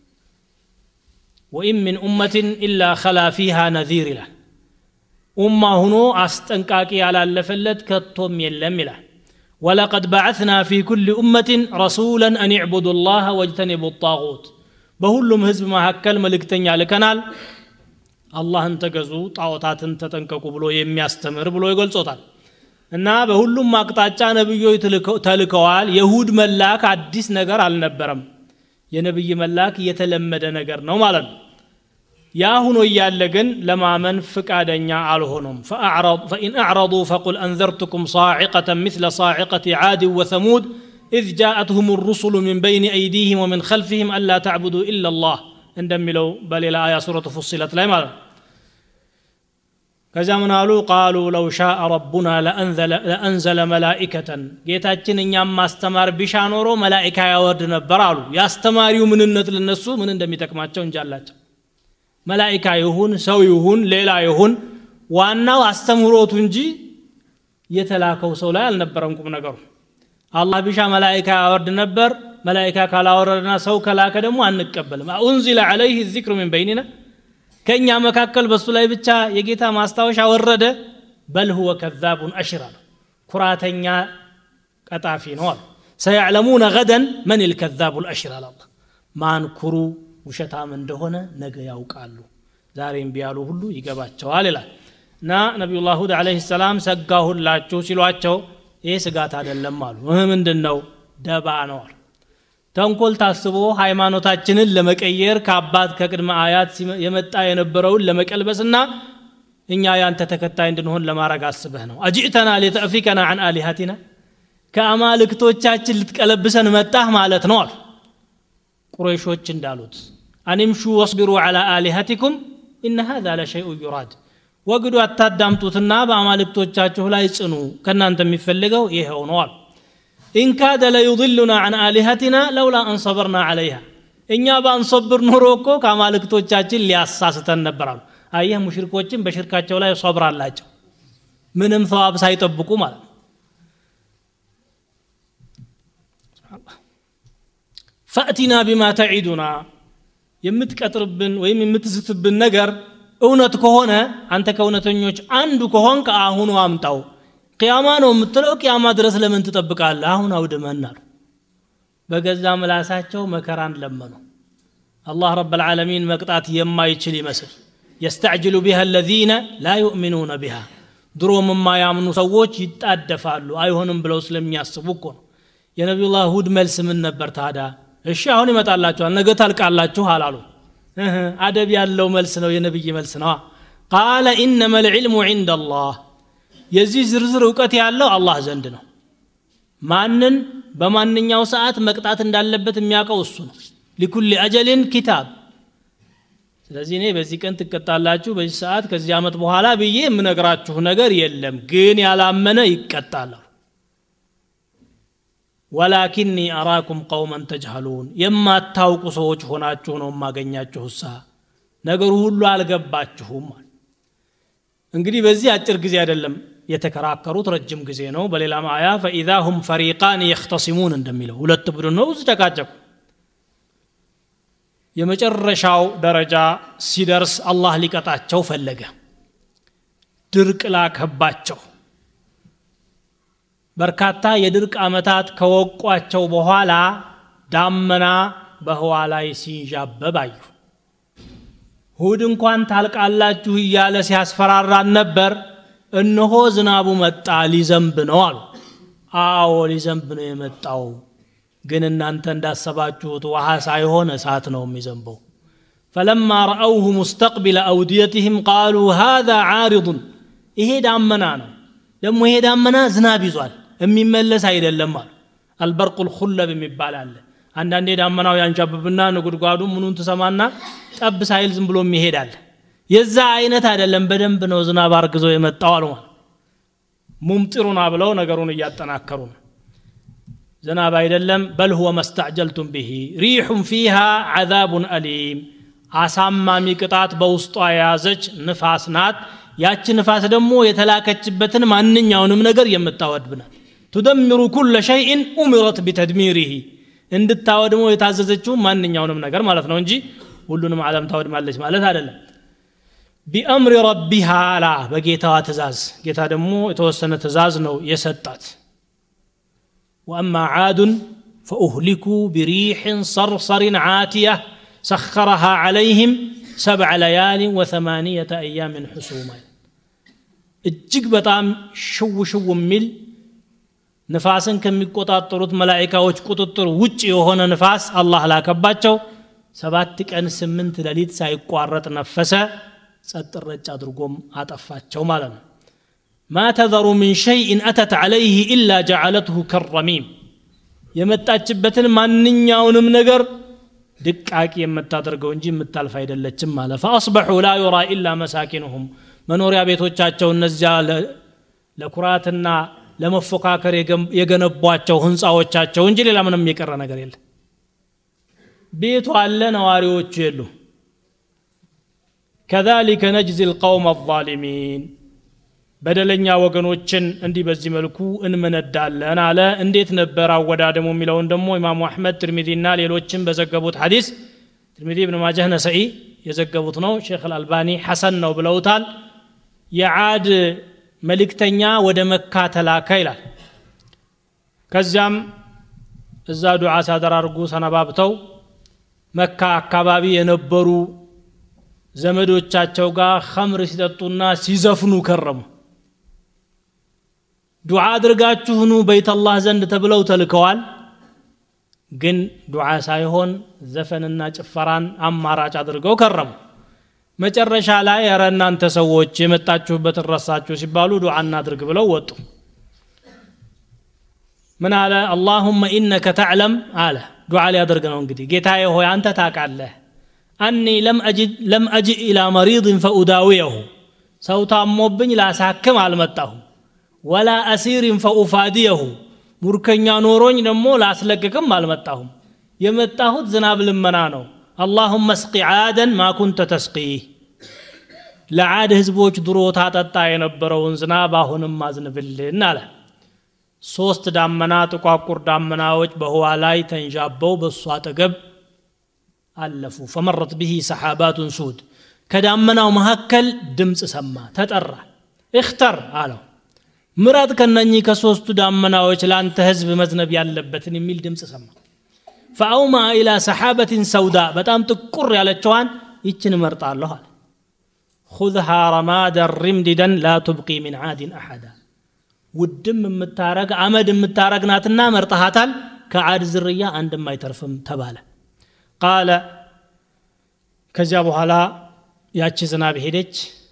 وإن من أمة إلا خلا فيها نذير ይላል ኡማ ሆኖ አስጠንቃቂ ያላለፈለት ከቶም የለም ይላል ولقد بعثنا في كل أمة رسولا أن اعبدوا الله واجتنبوا الطاغوت በሁሉም ህዝብ መሐከል መልእክተኛ ልከናል አላህን ተገዙ ጣዖታትን ተጠንቀቁ ብሎ የሚያስተምር ብሎ ይገልጾታል እና በሁሉም አቅጣጫ ነብዮች ተልከዋል የሁድ መላክ አዲስ ነገር አልነበረም የነብይ መላክ የተለመደ ነገር ነው ማለት ነው ያ ሆኖ እያለ ግን ለማመን ፍቃደኛ አልሆኑም فأعرض فإن أعرضوا فقل أنذرتكم صاعقة مثل صاعقة عاد وثمود إذ جاءتهم الرسل من بين أيديهم ومن خلفهم ألا تعبدوا إلا الله እንደሚለው በሌላ አያ ሱረቱ ፉሲለት ላይ ማለት ከዛ ምን አሉ قالوا لو شاء ربنا لأنزل لأنزل ملائكة ጌታችን እኛም ማስተማር ቢሻ ኖሮ መላእክት ያወርድ ነበር አሉ ያስተማሪው ምንነት ለነሱ ምን እንደሚጠቅማቸው እንጃላቸው መላእክት ይሁን ሰው ይሁን ሌላ ይሁን ዋናው አስተምሮቱ እንጂ የተላከው ሰው ላይ አልነበረም ቁም ነገሩ አላህ ቢሻ መላእክት ያወርድ ነበር መላእክት ካላወረደና ሰው ከላከ ደግሞ አንቀበልም انزل عليه الذكر من بيننا ከኛ መካከል በሱ ላይ ብቻ የጌታ ማስታወሻ ወረደ بل هو كذاب اشر ኩራተኛ ቀጣፊ ነው سيعلمون غدا من الكذاب الاشر الله ማን ኩሩ ውሸታም እንደሆነ ነገ ያውቃሉ ዛሬም ቢያሉ ሁሉ ይገባቸዋል ይላል እና ነብዩላህ ሁድ አለይሂ ሰላም ሰጋሁላችሁ ሲሏቸው ይሄ ስጋት አይደለም አሉ ምንድነው ደባ ነው ተንኮል ታስቦ ሃይማኖታችንን ለመቀየር ከአባት ከቅድመ አያት የመጣ የነበረውን ለመቀልበስና እኛ ያንተ ተከታይ እንድንሆን ለማረግ አስበህ ነው አጂተና ለተፊከና عن الهاتنا ከአማልክቶቻችን ልትቀለብሰን መጣህ ማለት ነው ቁረይሾች እንዳሉት አንምሹ ወስቢሩ على الهاتكم ان هذا لشيء يراد ወግዱ አታዳምጡትና በአማልክቶቻችሁ ላይ ጽኑ ከናንተ የሚፈልገው ይሄው ነው إن كاد ليضلنا عن آلهتنا لولا أن صبرنا عليها إن يابان صبر نوروكو كمالكتوچاچن ሊያሳስተን ነበር አሉ አየህ ሙሽሪኮችን በሽርካቸው ላይ ሶብር አላቸው ምንም ثواب ሳይጠብቁ ማለት فأتنا بما تعدنا የምትቀጥርብን ወይም የምትዝትብን ነገር እውነት ከሆነ አንተ ከእውነተኞች አንዱ ከሆንክ አሁን አምጣው ቂያማ ነው የምትለው ቂያማ ድረስ ለምን ትጠብቃለህ አሁን አውድመናል በገዛ ምላሳቸው መከራን ለመኑ አላህ ረብ العالمين መቅጣት የማይችል ይመስል يستعجل بها الذين لا يؤمنون بها ድሮም የማያምኑ ሰዎች ይጣደፋሉ አይሆንም ብለው ስለሚያስቡ እኮ ነው የነብዩላህ ሁድ መልስ ምን ነበር ታዳ እሺ አሁን ይመጣላችኋል ነገ ታልቃላችሁ አላሉ እህ አደብ ያለው መልስ ነው የነብይ መልስ ነው قال انما العلم عند الله የዚህ ዝርዝር ዕውቀት ያለው አላህ ዘንድ ነው ማንን በማንኛው ሰዓት መቅጣት እንዳለበት የሚያውቀው እሱ ነው لكل اجل كتاب ስለዚህ እኔ በዚህ ቀን ትቀጣላችሁ በዚህ ሰዓት ከዚህ አመት በኋላ ብዬ የምነግራችሁ ነገር የለም ግን ያላመነ ይቀጣል ولكني اراكم قوما تجهلون የማታውቁ ሰዎች ሆናችሁ ነው ማገኛችሁሳ ነገሩ ሁሉ አልገባችሁም እንግዲህ በዚህ አጭር ጊዜ አይደለም የተከራከሩት ረጅም ጊዜ ነው በሌላ ማያ فاذا هم فريقان يختصمون እንደሚለው ሁለት ቡድን ነው ተጨቃጨቁ የመጨረሻው ደረጃ ሲደርስ አላህ ሊቀጣቸው ፈለገ ድርቅ ላከባቸው በርካታ የድርቅ አመታት ከወቋቸው በኋላ ዳመና በህዋ ላይ ሲንዣበብ አዩ ሁድ እንኳን ታልቃላችሁ እያለ ሲያስፈራራን ነበር እነሆ ዝናቡ መጣ ሊዘንብ ነው አሉ አዎ ሊዘንብ ነው የመጣው ግን እናንተ እንዳሰባችሁት ውሃ ሳይሆን እሳት ነው የሚዘንበው فلما راوه مستقبل اوديتهم قالوا هذا عارض ይሄ ዳመና ነው ደሞ ይሄ ዳመና ዝናብ ይዟል የሚመለስ አይደለም አሉ البرق الخلب የሚባል አለ አንዳንዴ ዳመናው ያንጃብብና ንጉድጓዱ ምኑን ተሰማና ጠብ ሳይል ዝም ብሎ ይሄዳል የዛ አይነት አይደለም በደንብ ነው ዝናብ አርግዞ የመጣው አሉ ሙምጥሩና ብለው ነገሩን ያጠናከሩ ዝናብ አይደለም بل هو ما استعجلتم به ريح فيها عذاب أليم አሳማሚ ቅጣት በውስጧ ያዘች ንፋስ ናት ያቺ ንፋስ ደግሞ የተላከችበትን ማንኛውንም ነገር የምታወድብናት تدمر كل شيء أمرت بتدميره እንድታወድሞ የታዘዘችው ማንኛውንም ነገር ማለት ነው እንጂ ሁሉንም ዓለም ታወድማለች ማለት አይደለም بأمر ربها لا በጌታዋ ትእዛዝ ጌታ ደግሞ የተወሰነ ትእዛዝ ነው የሰጣት واما عاد فاهلكوا بريح صرصر عاتيه سخرها عليهم سبع ليال وثمانيه ايام حسوما እጅግ በጣም ሽው ሽው የሚል ንፋስን ከሚቆጣጠሩት መላእክቶች ቁጥጥር ውጪ የሆነ ንፋስ አላህ ላከባቸው ሰባት ቀን ስምንት ሌሊት ሳይቋረጥ ነፈሰ ጸጥ ረጭ አድርጎም አጠፋቸው ማለት ነው ما تذر من شيء أتت عليه إلا جعلته كالرميم የመጣችበትን ማንኛውንም ነገር ድቃቂ የምታደርገው እንጂ የምታልፍ አይደለችም ማለት فاصبحوا لا يرى الا مساكنهم መኖሪያ ቤቶቻቸው እነዚያ ለኩራትና ለመፎካከር የገነቧቸው ህንጻዎቻቸው እንጂ ሌላ ምንም የቀረ ነገር የለም ቤቱ አለ ነዋሪዎቹ የሉ كذلك نجزي القوم الظالمين በደለኛ ወገኖችን እንዲህ በዚህ መልኩ እንመነዳለን አለ እንዴት ነበር አወዳደሙ የሚለውን ደግሞ ኢማሙ አህመድ ትርሚዚና ሌሎችም በዘገቡት ሐዲስ ትርሚዚ ኢብኑ ማጃህ ነሰኢ የዘገቡት ነው ሼክ አልባኒ ሐሰን ነው ብለውታል የዓድ መልእክተኛ ወደ መካ ተላከ ይላል ከዚያም እዛ ዱዓ ሳደራርጉ ሰነባብተው መካ አካባቢ የነበሩ ዘመዶቻቸው ጋር ኸምር ሲጠጡና ሲዘፍኑ ከረሙ ዱዓ አድርጋችሁ ኑ በይት አላህ ዘንድ ተብለው ተልከዋል ግን ዱዓ ሳይሆን ዘፈንና ጭፈራን አማራጭ አድርገው ከረሙ መጨረሻ ላይ ያረናንተ ሰዎች የመጣችሁበት ረሳችሁ ሲባሉ ዱዓ እናድርግ ብለው ወጡ ምን አለ اللهم انك تعلم አለ ዱዓ ሊያደርግ ነው እንግዲህ ጌታዬ ሆይ አንተ ታውቃለህ اني لم اجد لم اجي الى مريض فاداويه ሰው ታሞብኝ ላሳክም አልመጣሁም ولا اسير فافاديه ሙርከኛ ኖሮኝ ደሞ ላስለቅቅም አልመጣሁም የመጣሁት ዝናብ ልመና ነው اللهم اسقي عادا ما كنت تسقيه ለዓድ ህዝቦች ድሮ ታጠጣ የነበረውን ዝናብ አሁንም ማዝንብልን አለ ሶስት ዳመና ጥቋቁር ዳመናዎች በህዋ ላይ ተንጃበው በሷ አጠገብ አለፉ فمرت به سحابات سود ከዳመናው መሐከል ድምጽ ሰማ ተጠራ اختر አለው ምራጥ ከነኚህ ከሶስቱ ዳመናዎች ላንተ ህዝብ መዝነብ ያለበትን የሚል ድምጽ ሰማ فاوما الى سحابه سوداء በጣም ጥቁር ያለችዋን ይችን መርጣለሁ አለ خذها رمادا رمددا لا تبقي من عاد احدا ውድም የምታረግ አመድ የምታረግናትና መርጣሃታል ከዓድ ዝርያ አንድም አይተርፍም ተባለ قال ከዚያ በኋላ ያቺ ዝናብ ሄደች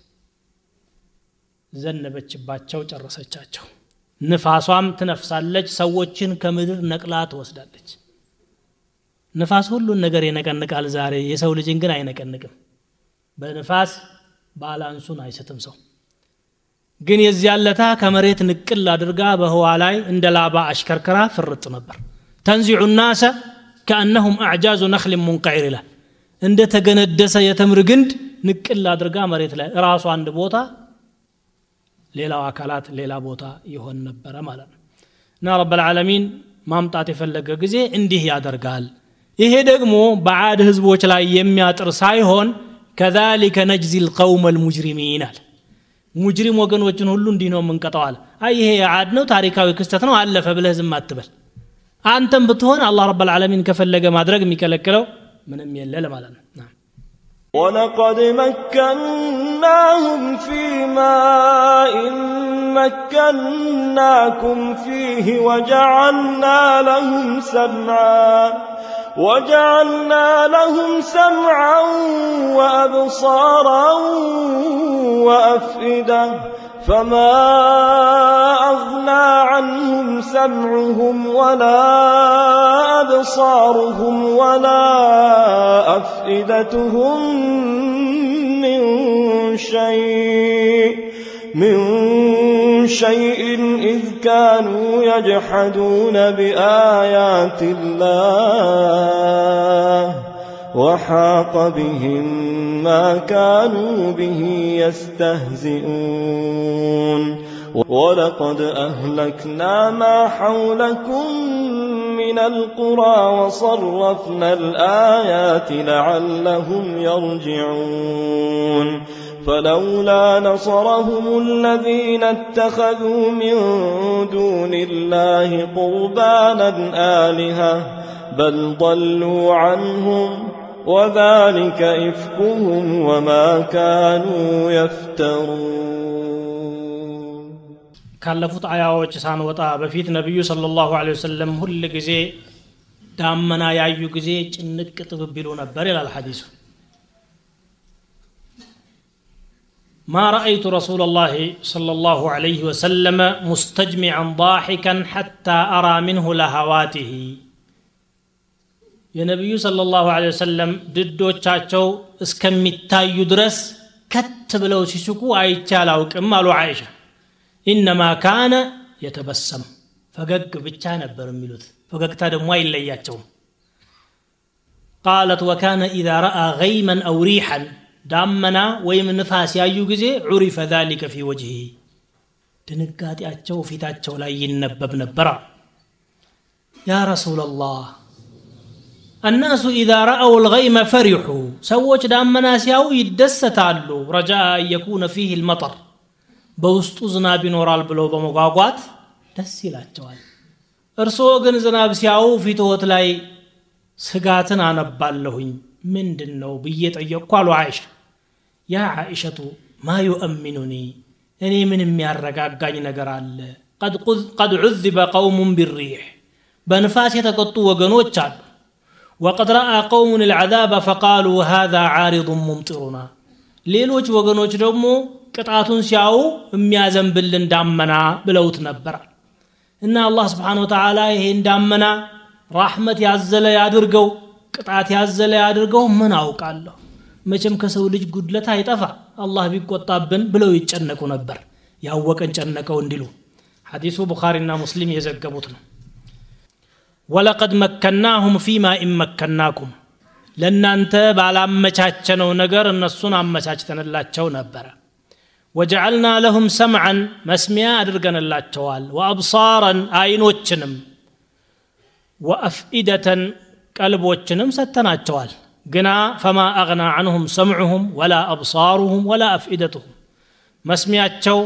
ዘነበችባቸው ጨረሰቻቸው ንፋሷም ትነፍሳለች ሰዎችን ከምድር ነቅላ ትወስዳለች ንፋስ ሁሉን ነገር ይነቀንቃል ዛሬ የሰው ልጅን ግን አይነቀንቅም በንፋስ ባላንሱን አይሰጥም ሰው ግን የዚያለታ ከመሬት ንቅል አድርጋ በህዋ ላይ እንደ ላባ አሽከርከራ ፍርጥ ነበር تنزع الناس كانهم اعجاز نخل منقعر له እንደ ተገነደሰ የተምር ግንድ ንቅል አድርጋ መሬት ላይ ራሱ አንድ ቦታ ሌላው አካላት ሌላ ቦታ ይሆን ነበር ማለት ነው እና ረብ العالمين ማምጣት የፈለገ ጊዜ እንዲህ ያደርጋል ይሄ ደግሞ በዓድ ህዝቦች ላይ የሚያጥር ሳይሆን كذلك نجزي القوم المجرمين ሙጅሪም ወገኖችን ሁሉ እንዲህ ነው መንቀጣዋል አይ ይሄ የዓድ ነው ታሪካዊ ክስተት ነው አለፈ ብለህ ዝም አትበል አንተም ብትሆን አላህ ረብ العالمين ከፈለገ ማድረግ የሚከለክለው ምንም የለ ለማለት ነው ولقد مكناهم في ماء مكناكم فيه وجعلنا لهم سمعا وجعلنا لهم سمعا وأبصارا وأفئدة فما أغنى عنهم سمعهم ولا أبصارهم ولا أفئدتهم من شيء من شيء إذ كانوا يجحدون بآيات الله وحاق بهم ما كانوا به يستهزئون ولقد أهلكنا ما حولكم من القرى وصرفنا الآيات لعلهم يرجعون فلولا نصرهم الذين اتخذوا من دون الله قربانا آلهة بل ضلوا عنهم وذلك إفكهم وما كانوا يفترون ካለፉት አያዎች ሳንወጣ በፊት ነብዩ ሰለላሁ ዐለይሂ ወሰለም ሁሉ ጊዜ ዳመና ያዩ ጊዜ ጭንቅ ጥብብ ይሉ ነበር ይላል ሐዲሱ ما رأيت رسول الله صلى الله عليه وسلم مستجمعا ضاحكا حتى أرى منه لهواته يا نبي صلى الله عليه وسلم ድዶቻቸው እስከሚታዩ ድረስ ከትብለው ሲስቁ አይቻል አውቅም አሉ አይሻ انما كان يتبسم ፈገግ ብቻ ነበር የሚሉት ፈገግታ ደግሞ አይለያቸው قالت وكان اذا راى غيما او ريحا ዳመና ወይም ንፋስ ያዩ ጊዜ عرف ذلك في وجهه ድንጋጤያቸው ፊታቸው ላይ ይነበብ ነበር يا رسول الله الناس اذا راوا الغيم فرحوا سووا ዳመና ሲያዩ ይደሰታሉ رجاء ان يكون فيه المطر በውስጡ ዝናብ ይኖራል ብለው በመጓጓት ደስ ይላቸዋል እርሶ ግን ዝናብ ሲያዩ ፊትዎት ላይ ስጋትን አነባለሁኝ ምንድነው ብዬ ጠየቅኩ አሉ አይሻ ያ አይሻቱ ما يؤمنني እኔ ምን የሚያረጋጋኝ ነገር አለ قد قد عذب قوم بالريح በንፋስ የተቀጡ ወገኖች አሉ وقد راى قوم العذاب فقالوا هذا عارض ممطرنا ሌሎች ወገኖች ደግሞ ቅጣቱን ሲያዩ የሚያዘንብልን ዳመና ብለውት ነበር እና አላህ Subhanahu Wa Ta'ala ይሄን ዳመና رحمت ያዘለ ያድርገው ቅጣት ያዘለ ያድርገው ምን አውቃለሁ መቼም ከሰው ልጅ ጉድለት አይጠፋ አላህ ቢቆጣብን ብለው ይጨነቁ ነበር ያወቀን ጨነቀው እንዲሉ ሐዲሱ ቡኻሪና ሙስሊም የዘገቡት ነው ولقد مكناهم فيما إن مكناكم ለናንተ ባላመቻቸነው ነገር እነሱን አመቻችተንላቸው ነበር وجعلنا لهم سمعا مسميا አድርገንላቸዋል وابصارا አይኖችንም وافئده قلبوچንም ሰተናቸዋል ግና فما اغنى عنهم سمعهم ولا ابصارهم ولا افئدتهم መስሚያቸው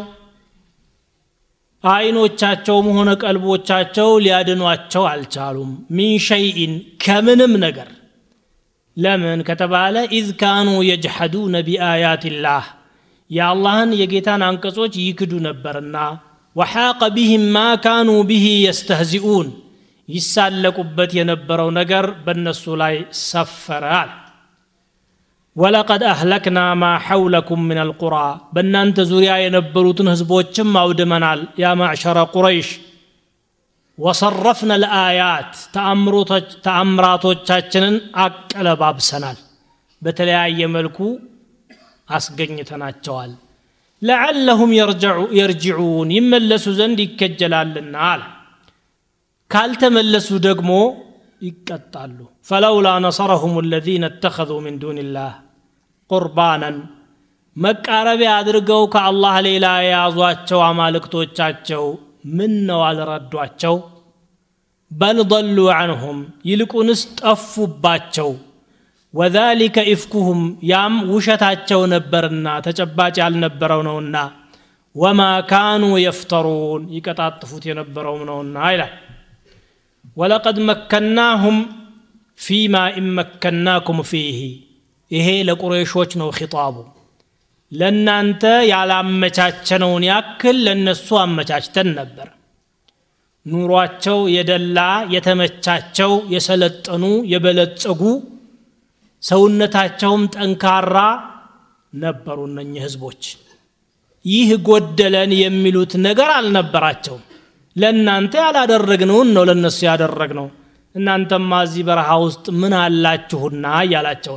አይኖቻቸውም ሆነ ቀልቦቻቸው ሊያድኗቸው አልቻሉም من شيء ከምንም ነገር ለምን ከተባለ اذ كانوا يجحدون بآيات الله يا الله የጌታን አንቀጾች ይክዱ ነበርና وحاق بهم ما كانوا به يستهزئون ይሳለቁበት የነበረው ነገር በእነሱ ላይ ሰፈራል ولقد اهلكنا ما حولكم من القرى በእናንተ ዙሪያ የነበሩትን ህዝቦችም አውድመናል يا معشر قريش وصرفنا الآيات ተአምራቶቻችንን አቀለባብሰናል በተለያየ መልኩ አስገኝተናቸዋል لعلهم يرجعوا يرجعون يملسوا ዘንድ ይከጀላልና አለ ካልተመለሱ ደግሞ ይቀጣሉ فلولا نصرهم الذين اتخذوا من دون الله قربانا መቃረቢያ አድርገው ከአላህ ሌላ ያዟቸው አማልክቶቻቸው ምን ነው አልረዷቸው بل ضلوا عنهم ይልቁንስ ጠፉባቸው وذلك افكهم يام ውሸታቸው ነበርና ተጨባጭ ያልነበረው ነውና وما كانوا يفترون ይቀጣጥፉት የነበረው ነውና አይላል ولقد مكناهم فيما إن مكناكم فيه ይሄ ለቁረይሾች ነው ኺጣቡ ለናንተ ያላመቻቸነውን ያክል ለነሱ አመቻችተን ነበር ኑሯቸው የደላ የተመቻቸው የሰለጠኑ የበለጸጉ ሰውነታቸውም ጠንካራ ነበሩ እነኚህ ህዝቦች ይህ ጎደለን የሚሉት ነገር አልነበራቸው ለናንተ ያላደረግነው ነው ለነሱ ያደረግነው እናንተማ እዚህ በረሃ ውስጥ ምን አላችሁና ያላቸው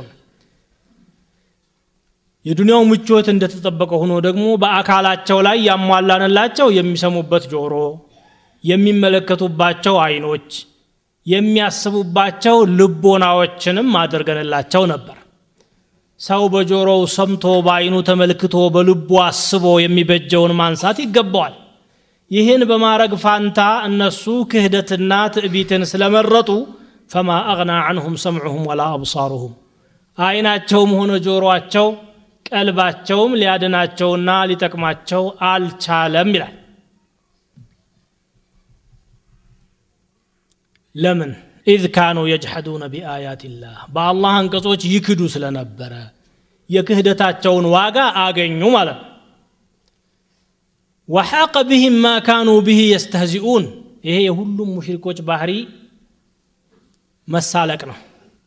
የዱንያው ምቾት እንደተጠበቀ ሆኖ ደግሞ በአካላቸው ላይ ያሟላንላቸው የሚሰሙበት ጆሮ የሚመለከቱባቸው አይኖች የሚያስቡባቸው ልቦናዎችንም አድርገንላቸው ነበር ሰው በጆሮው ሰምቶ በአይኑ ተመልክቶ በልቡ አስቦ የሚበጀውን ማንሳት ይገባዋል ይህን በማረግ ፋንታ እነሱ ክህደትና ትዕቢትን ስለመረጡ فما اغنى عنهم سمعهم ولا ابصارهم አይናቸውም ሆነ ጆሮአቸው ቀልባቸውም ሊያድናቸውና ሊጠቅማቸው አልቻለም ይላል ለምን اذ كانوا يجحدون بآيات الله بالله አንቀጾች ይክዱ ስለነበረ የክህደታቸውን ዋጋ አገኙ ማለት وحاق بهم ما كانوا به يستهزئون ይሄ የሁሉም ሙሽሪኮች ባህሪ መሳለቅ ነው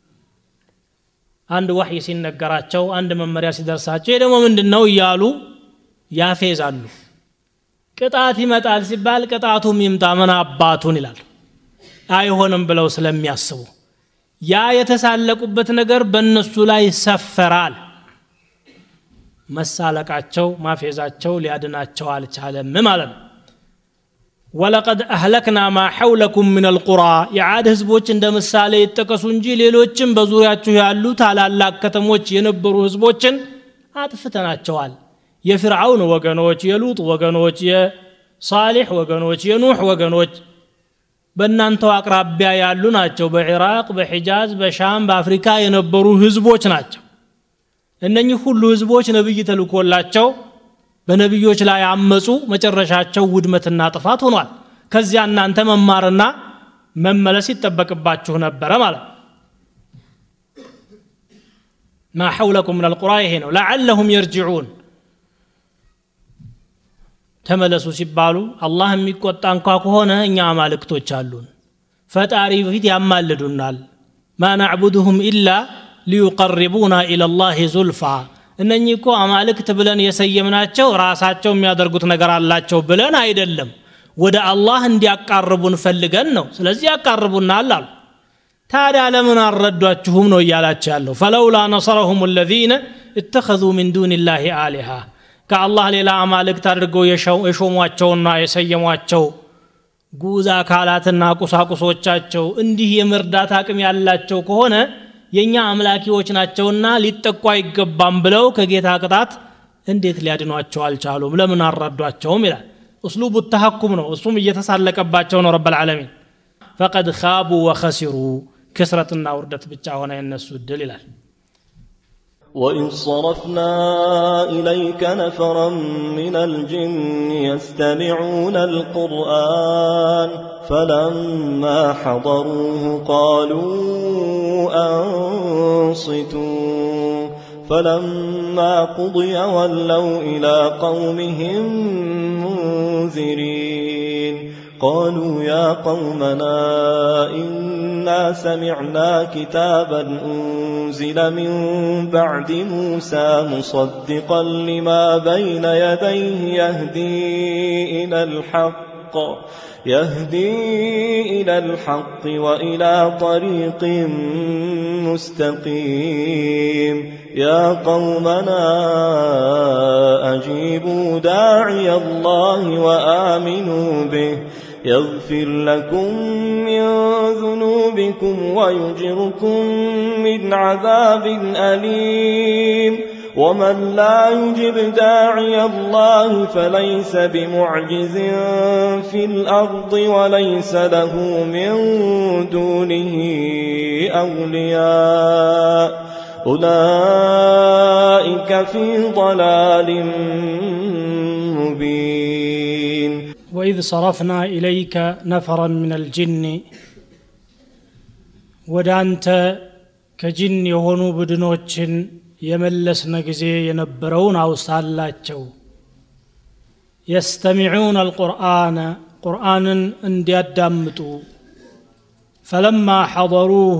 አንድ ወህይ ሲነገራቸው አንድ መመሪያ ሲደርሳቸው ይሄ ደግሞ ምንድነው ይያሉ ያፌዛሉ ቅጣት ይመጣል ሲባል ቅጣቱም ይምጣ ምን አባቱን ይላል አይሆንም ብለው ስለሚያስቡ ያ የተሳለቁበት ነገር በእነሱ ላይ ሰፈራል መሳለቃቸው ማፌዛቸው ሊያድናቸው አልቻለም ማለት ነው ولقد أهلكنا ما حولكم من القرى يعاد ህዝቦች እንደ ምሳሌ ይተከሱ እንጂ ሌሎችም በዙሪያችሁ ያሉ ታላላቅ ከተሞች የነበሩ ህዝቦችን አጥፍተናቸዋል የፍርዓውን ወገኖች የሉጥ ወገኖች የሳሊህ ወገኖች የኑህ ወገኖች በእናንተው አቅራቢያ ያሉ ናቸው በኢራቅ በሂጃዝ በሻም በአፍሪካ የነበሩ ህዝቦች ናቸው እነኚህ ሁሉ ህዝቦች ነብይ ተልኮላቸው በነብዮች ላይ አመጹ መጨረሻቸው ውድመትና ጥፋት ሆኗል ከዚያ እናንተ መማርና መመለስ ይተበቅባችሁ ነበር ማለት ما حولكم من القرى هنا لعلهم يرجعون ተመለሱ ሲባሉ አላህ የሚቆጣ እንኳ ከሆነ እኛ አማልክቶች አሉን ፈጣሪ በፊት ያማልዱናል ما نعبدهم الا ليقربونا الى الله زلفى እነኚህ እኮ አማልክት ብለን የሰየምናቸው ራሳቸው የሚያደርጉት ነገር አላቸው ብለን አይደለም ወደ አላህ እንዲያቃርቡን ፈልገን ነው ስለዚህ ያቃርቡናል አሉ ታዲያ ለምን አረዷችሁም ነው ይያላችሁ ያለው فلولا نصرهم الذين اتخذوا من دون الله آلهة ከአላህ ሌላ አማልክት አድርገው የሾሟቸውና የሰየሟቸው ጉዛ ካላትና ቁሳቁሶቻቸው እንዲህ የመርዳት አቅም ያላቸው ከሆነ የኛ አምላኪዎች ናቸውና ሊጠቋ ይገባም ብለው ከጌታ ቅጣት እንዴት ሊያድኗቸው አልቻሉም ለምን አረዷቸውም ይላል اسلوب التحكم ነው እሱም እየተሳለቀባቸው ነው ረብ العالمين فقد خابوا وخسروا كسرتنا وردت ብቻ ሆነ የነሱ ድል ይላል وإن صرفنا إليك نفرا من الجن يستمعون القرآن فلما حضروه قالوا أنصتوا فلما قضي ولوا إلى قومهم منذرين قالوا يا قومنا إنا سمعنا كتابا أنزل من بعد موسى مصدقا لما بين يديه يهدي إلى الحق يهدي إلى الحق وإلى طريق مستقيم يا قومنا أجيبوا داعي الله وآمنوا به يغفر لكم من ذنوبكم ويجركم من عذاب أليم ومن لا يجب داعي الله فليس بمعجز في الأرض وليس له من دونه أولياء أولئك في ضلال مبين وإذ صرفنا إليك نفرا من الجن ودانت كجن يهونوا بدنوچن يملسن ጊዜ የነበረውን አውሳላቸው يستمعون القرآن قرآن እንዲያዳምጡ فلما حضروه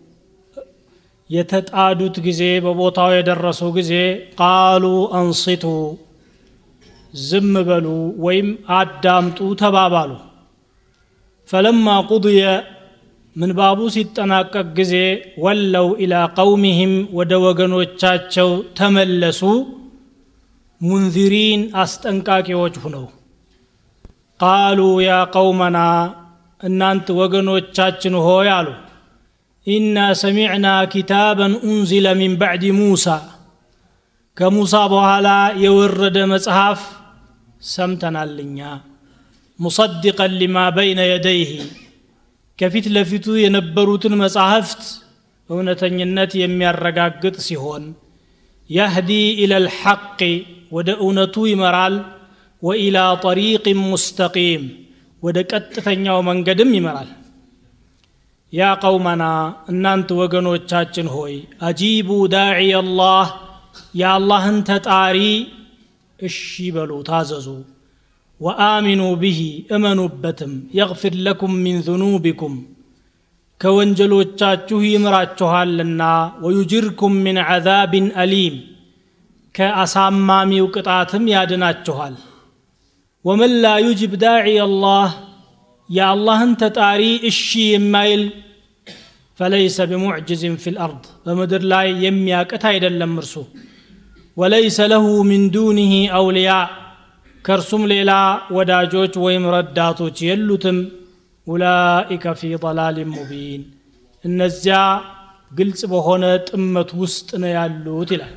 የተጣዱት ጊዜ በቦታው የደረሱ ጊዜ قالوا انصتوا ዝም በሉ ወይም አዳምጡ ተባባሉ فلما قضي من بابو ሲጠናቀቅ ጊዜ ወለው ኢላ ቀውሚሂም ወደ ወገኖቻቸው ተመለሱ ሙንዚሪን አስጠንቃቂዎች ሆነው قالوا يا قومنا እናንተ ወገኖቻችን ሆይ አሉ إنا سمعنا كتابا أنزل من بعد موسى كموسى በኋላ የወረደ መጽሐፍ ሰምተናልኛ مصدقا لما بين يديه ከፊት ለፊቱ የነበሩትን መጽሐፍት እውነተኝነት የሚያረጋግጥ ሲሆን يهدي إلى الحق ወደ እውነቱ ይመራል وإلى طريق مستقيم ወደ ቀጥተኛው መንገድም ይመራል يا قومنا እናንተ ወገኖቻችን ሆይ أجيبوا داعي الله يا الله ተጣሪ እሺ በሉ ታዘዙ وآمنوا به امنوا بتم يغفر لكم من ذنوبكم ከወንጀሎቻችሁ ይምራችኋልና ወይጅርኩም ሚን ዐዛብን አሊም ከአሳማሚው ቅጣትም ያድናችኋል ወመን ላ ዩጅብ ዳዒ አላህ የአላህን ተጣሪ እሺ የማይል فليس بمعجز في الأرض بمدر لا يمياقت አይደለም እርሱ وليس له من دونه أولياء كرسم ليلا وداجوج ويم رداتوج يلوتم أولئك في ضلال مبين النزع قلت بهونه ጥመት ውስጥ ነው ያሉት ይላል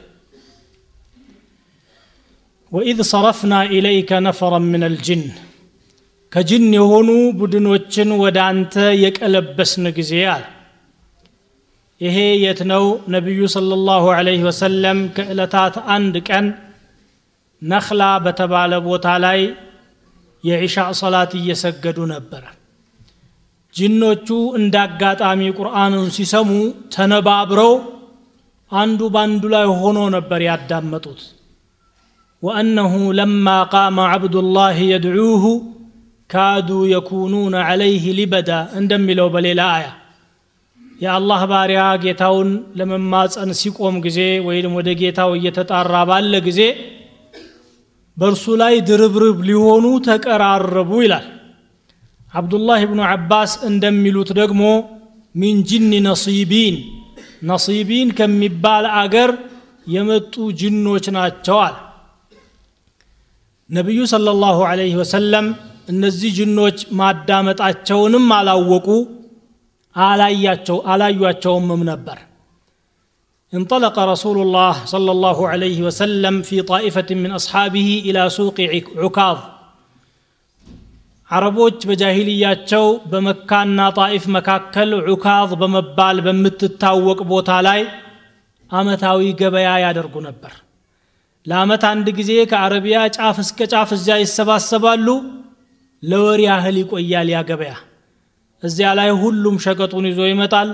وإذ صرفنا إليك نفرا من الجن كجن የሆኑ ቡድኖችን ወደ አንተ የቀለበስን ጊዜ አለ ይሄ የት ነው ነብዩ ሰለላሁ ዐለይሂ ወሰለም ከእለታት አንድ ቀን ነኽላ በተባለ ቦታ ላይ የኢሻ ሶላት እየሰገዱ ነበር ጂኖቹ እንዳጋጣሚ ቁርአኑን ሲሰሙ ተነባብረው አንዱ ባንዱ ላይ ሆኖ ነበር ያዳመጡት وأنه لما قام عبد الله يدعوه كادوا يكونون عليه لبدا እንደሚለው በሌላ አያ የአላህ ባሪያ ጌታውን ለመማጸን ሲቆም ጊዜ ወይም ወደ ጌታው እየተጣራ ባለ ጊዜ በርሱ ላይ ድርብርብ ሊሆኑ ተቀራረቡ ይላል አብዱላህ ኢብኑ አባስ እንደሚሉት ደግሞ ሚን ጂን ነሲቢን ነሲቢን ከሚባል አገር የመጡ ጂኖች ናቸው አለ ነብዩ ሰለላሁ ዐለይሂ ወሰለም እነዚህ ጂኖች ማዳመጣቸውንም አላወቁ አላያቸው አላዩአቸውም ነበር انطلق رسول الله صلى الله عليه وسلم في طائفة من أصحابه إلى سوق عكاظ عربوች በጃሂልያቸው በመካና ጣኢፍ መካከል ዑካዝ በመባል በመትታወቅ ቦታ ላይ አመታዊ ገበያ ያደርጉ ነበር ለአመት አንድ ጊዜ ከአረቢያ ጫፍ እስከ ጫፍ እዚያ ይሰባሰባሉ ለወር ያህል ይቆያል ያ ገበያ እዚያ ላይ ሁሉም ሸቀጡን ይዞ ይመጣል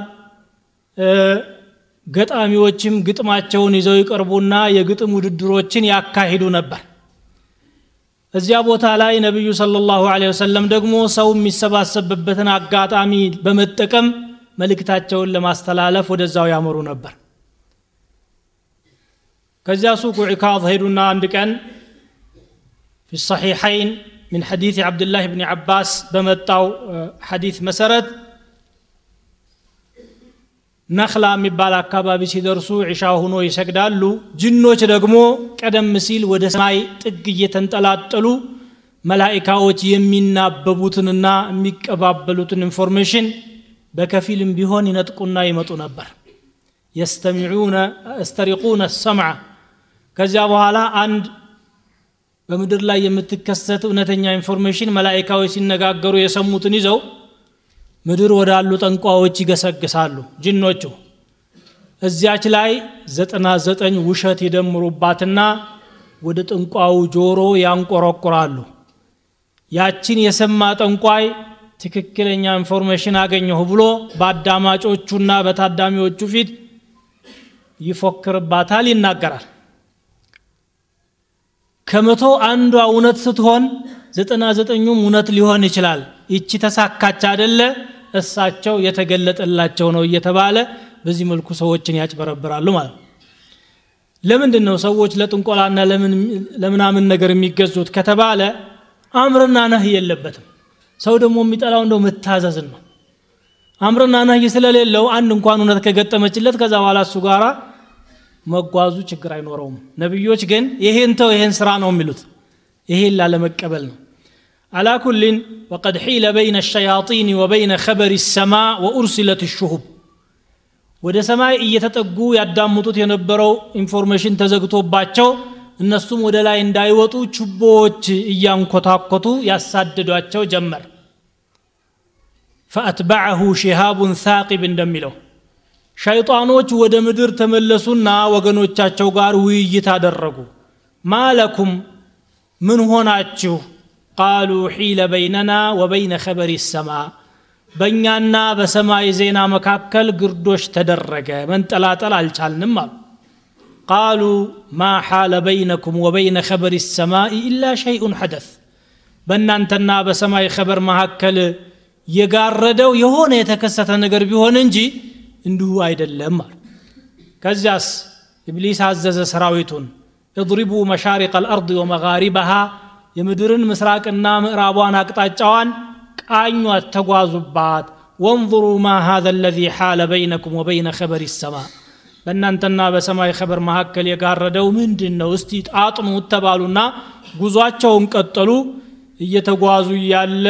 ገጣሚዎችም ግጥማቸውን ይዘው ይቀርቡና የግጥም ውድድሮችን ያካሂዱ ነበር እዚያ ቦታ ላይ ነብዩ ሰለላሁ ዐለይሂ ወሰለም ደግሞ ሰው የሚሰባሰብበትን አጋጣሚ በመጠቀም መልእክታቸውን ለማስተላለፍ ወደዛው ያመሩ ነበር ከዚያ ሱቁ ዑካዝ ሄዱና አንድ ቀን في الصحيحين من حديث عبد الله بن عباس بمتاو حديث مسرت نخلا مبال አካባቢ ሲደርሱ ዒሻው ሆኖ ይሰግዳሉ ጂኖች ደግሞ ቀደም ሲል ወደ ሰማይ ጥግ እየተንጠላጠሉ መላእክቶች የሚናበቡትንና የሚቀባበሉትን ኢንፎርሜሽን በከፊልም ቢሆን ይነጥቁና ይመጡ ነበር يستمعون استرقون السمع ከዚያ በኋላ አንድ በመድር ላይ የምትከሰት እውነተኛ ኢንፎርሜሽን መላእክቶች ሲነጋገሩ የሰሙትን ይዘው ምድር ወዳሉ ጠንቋዎች ይገሰግሳሉ ጂኖቹ እዚያች ላይ ዘጠና ዘጠኝ ውሸት ይደምሩባትና ወደ ጠንቋው ጆሮ ያንቆረቆራሉ ያቺን የሰማ ጠንቋይ ትክክለኛ ኢንፎርሜሽን አገኘሁ ብሎ በአዳማጮቹና በታዳሚዎቹ ፊት ይፎክርባታል ይናገራል ከመቶ አንዷ እውነት ስትሆን ዘጠና ዘጠኙም እውነት ሊሆን ይችላል እቺ ተሳካች አይደለ እሳቸው የተገለጠላቸው ነው እየተባለ በዚህ መልኩ ሰዎችን ያጭበረብራሉ ማለት ለምንድን ነው ሰዎች ለጥንቆላና ለምን ለምናምን ነገር የሚገዙት ከተባለ አምርና ነህይ የለበትም ሰው ደግሞ የሚጠላው እንደው መታዘዝ ነው አምርና ነህይ ስለሌለው አንድ እንኳን እውነት ከገጠመችለት ከዛ በኋላ እሱ ጋራ መጓዙ ችግር አይኖረውም ነብዮች ግን ይሄን ተው ይሄን ስራ ነው የሚሉት ይሄን ላለመቀበል ነው على كل وقد حيل بين الشياطين وبين خبر السماء وأرسلت الشهب ወደ ሰማይ እየተጠጉ ያዳምጡት የነበረው ኢንፎርሜሽን ተዘግቶባቸው እነሱም ወደ ላይ እንዳይወጡ ችቦዎች እያንኮታኮቱ ያሳደዷቸው ጀመር فأتبعه شهاب ثاقب እንደሚለው ሸይጣኖች ወደ ምድር ተመለሱና ወገኖቻቸው ጋር ውይይት አደረጉ ማለኩም ምን ሆናችሁ قالوا حيل بيننا وبين خبر السماء በእኛና በሰማይ ዜና መካከል ግርዶሽ ተደረገ መንጠላጠል አልቻልንም አሉ قالوا ما حال بينكم وبين خبر السماء إلا شيء حدث በእናንተና በሰማይ خبر መካከል የጋረደው የሆነ የተከሰተ ነገር ቢሆን እንጂ እንዲሁ አይደለም ማለት ከዚያስ ኢብሊስ አዘዘ ሰራዊቱን اضربوا مشارق الارض ومغاربها የምድርን ምስራቅና ምዕራቧን አቅጣጫዋን ቃኙት ተጓዙባት وانظروا ما هذا الذي حال بينكم وبين خبر السماء በእናንተና በሰማይ خبر መካከል የጋረደው ምንድነው እስቲ አጥኑ ተባሉና ጉዟቸውን ቀጠሉ እየተጓዙ ያለ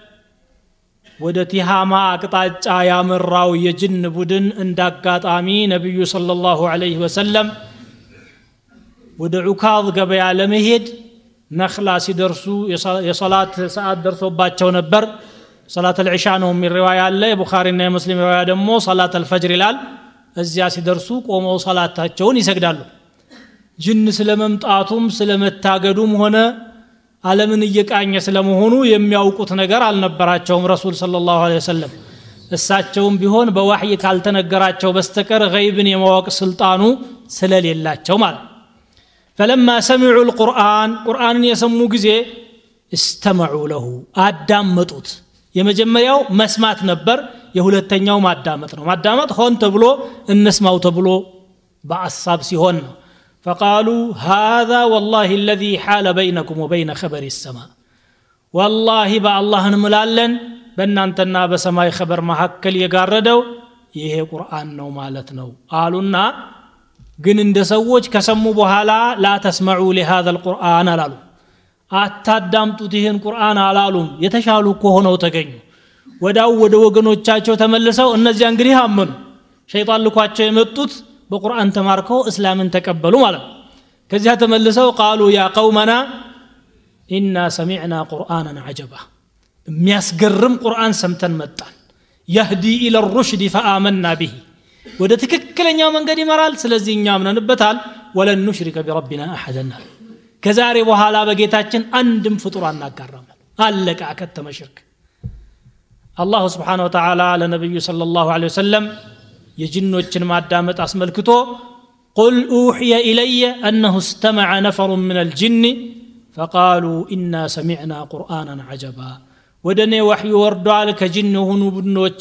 ወደ ቲሃማ አቅጣጫ ያመራው የጅን ቡድን እንዳጋጣሚ ነብዩ ሰለላሁ ዐለይሂ ወሰለም ወደ ዑካዝ ገበያ ለመሄድ ነኽላ ሲደርሱ የሶላት ሰዓት ደርሶባቸው ነበር ሶላት العشاء ነው የሚሪዋያ አለ የቡኻሪና የሙስሊም ሪዋያ ደግሞ ሶላት الفجر ይላል እዚያ ሲደርሱ ቆመው ሶላታቸውን ይሰግዳሉ ጅን ስለመምጣቱም ስለመታገዱም ሆነ ዓለምን እየቃኘ ስለመሆኑ የሚያውቁት ነገር አልነበራቸውም ረሱል ሰለላሁ ዐለይሂ ወሰለም እሳቸውም ቢሆን በወህይ ካልተነገራቸው በስተቀር ገይብን የማወቅ ስልጣኑ ስለሌላቸው ማለት فلما سمعوا القرآن قرآن يسمو غزي استمعوا له አዳመጡት የመጀመሪያው መስማት ነበር የሁለተኛው ማዳመጥ ነው ማዳመጥ ሆን ተብሎ እንስማው ተብሎ በአሳብ ሲሆን فقالوا هذا والله الذي حال بينكم وبين خبر السماء والله بالله እንምላለን በእናንተና በሰማይ خبر መካከል የጋረደው ይሄ ቁርአን ነው ማለት ነው አሉና ግን እንደ ሰዎች ከሰሙ በኋላ لا تسمعوا لهذا القرآن አላሉ አታዳምጡት ይሄን ቁርአን አላሉም የተሻሉ እኮ ሆነው ተገኙ ወዳው ወደ ወገኖቻቸው ተመልሰው እነዚያ እንግዲህ አመኑ ሸይጣን ልኳቸው የመጡት በቁርአን ተማርከው እስላምን ተቀበሉ ማለት ከዚያ ተመልሰው قالوا يا قومنا إنا سمعنا قرآنا عجبا የሚያስገርም ቁርአን ሰምተን መጣን يهدي إلى الرشد فآمنا به ወደ ትክክለኛው መንገድ ይመራል ስለዚህ እኛ አምነንበታል ወለን ንሽሪከ ቢረቢና አሐደና ከዛሬ በኋላ በጌታችን አንድም ፍጡር አናጋራም አለቀ አከተመ ሽርክ አላህ Subhanahu Wa Ta'ala ለነብዩ ሰለላሁ ዐለይሂ ወሰለም የጅኖችን ማዳመጥ አስመልክቶ قل أوحي إلي أنه استمع نفر من الجن فقالوا إنا سمعنا قرآنا عجبا ودني وحي وردوا كجن هنو بنوች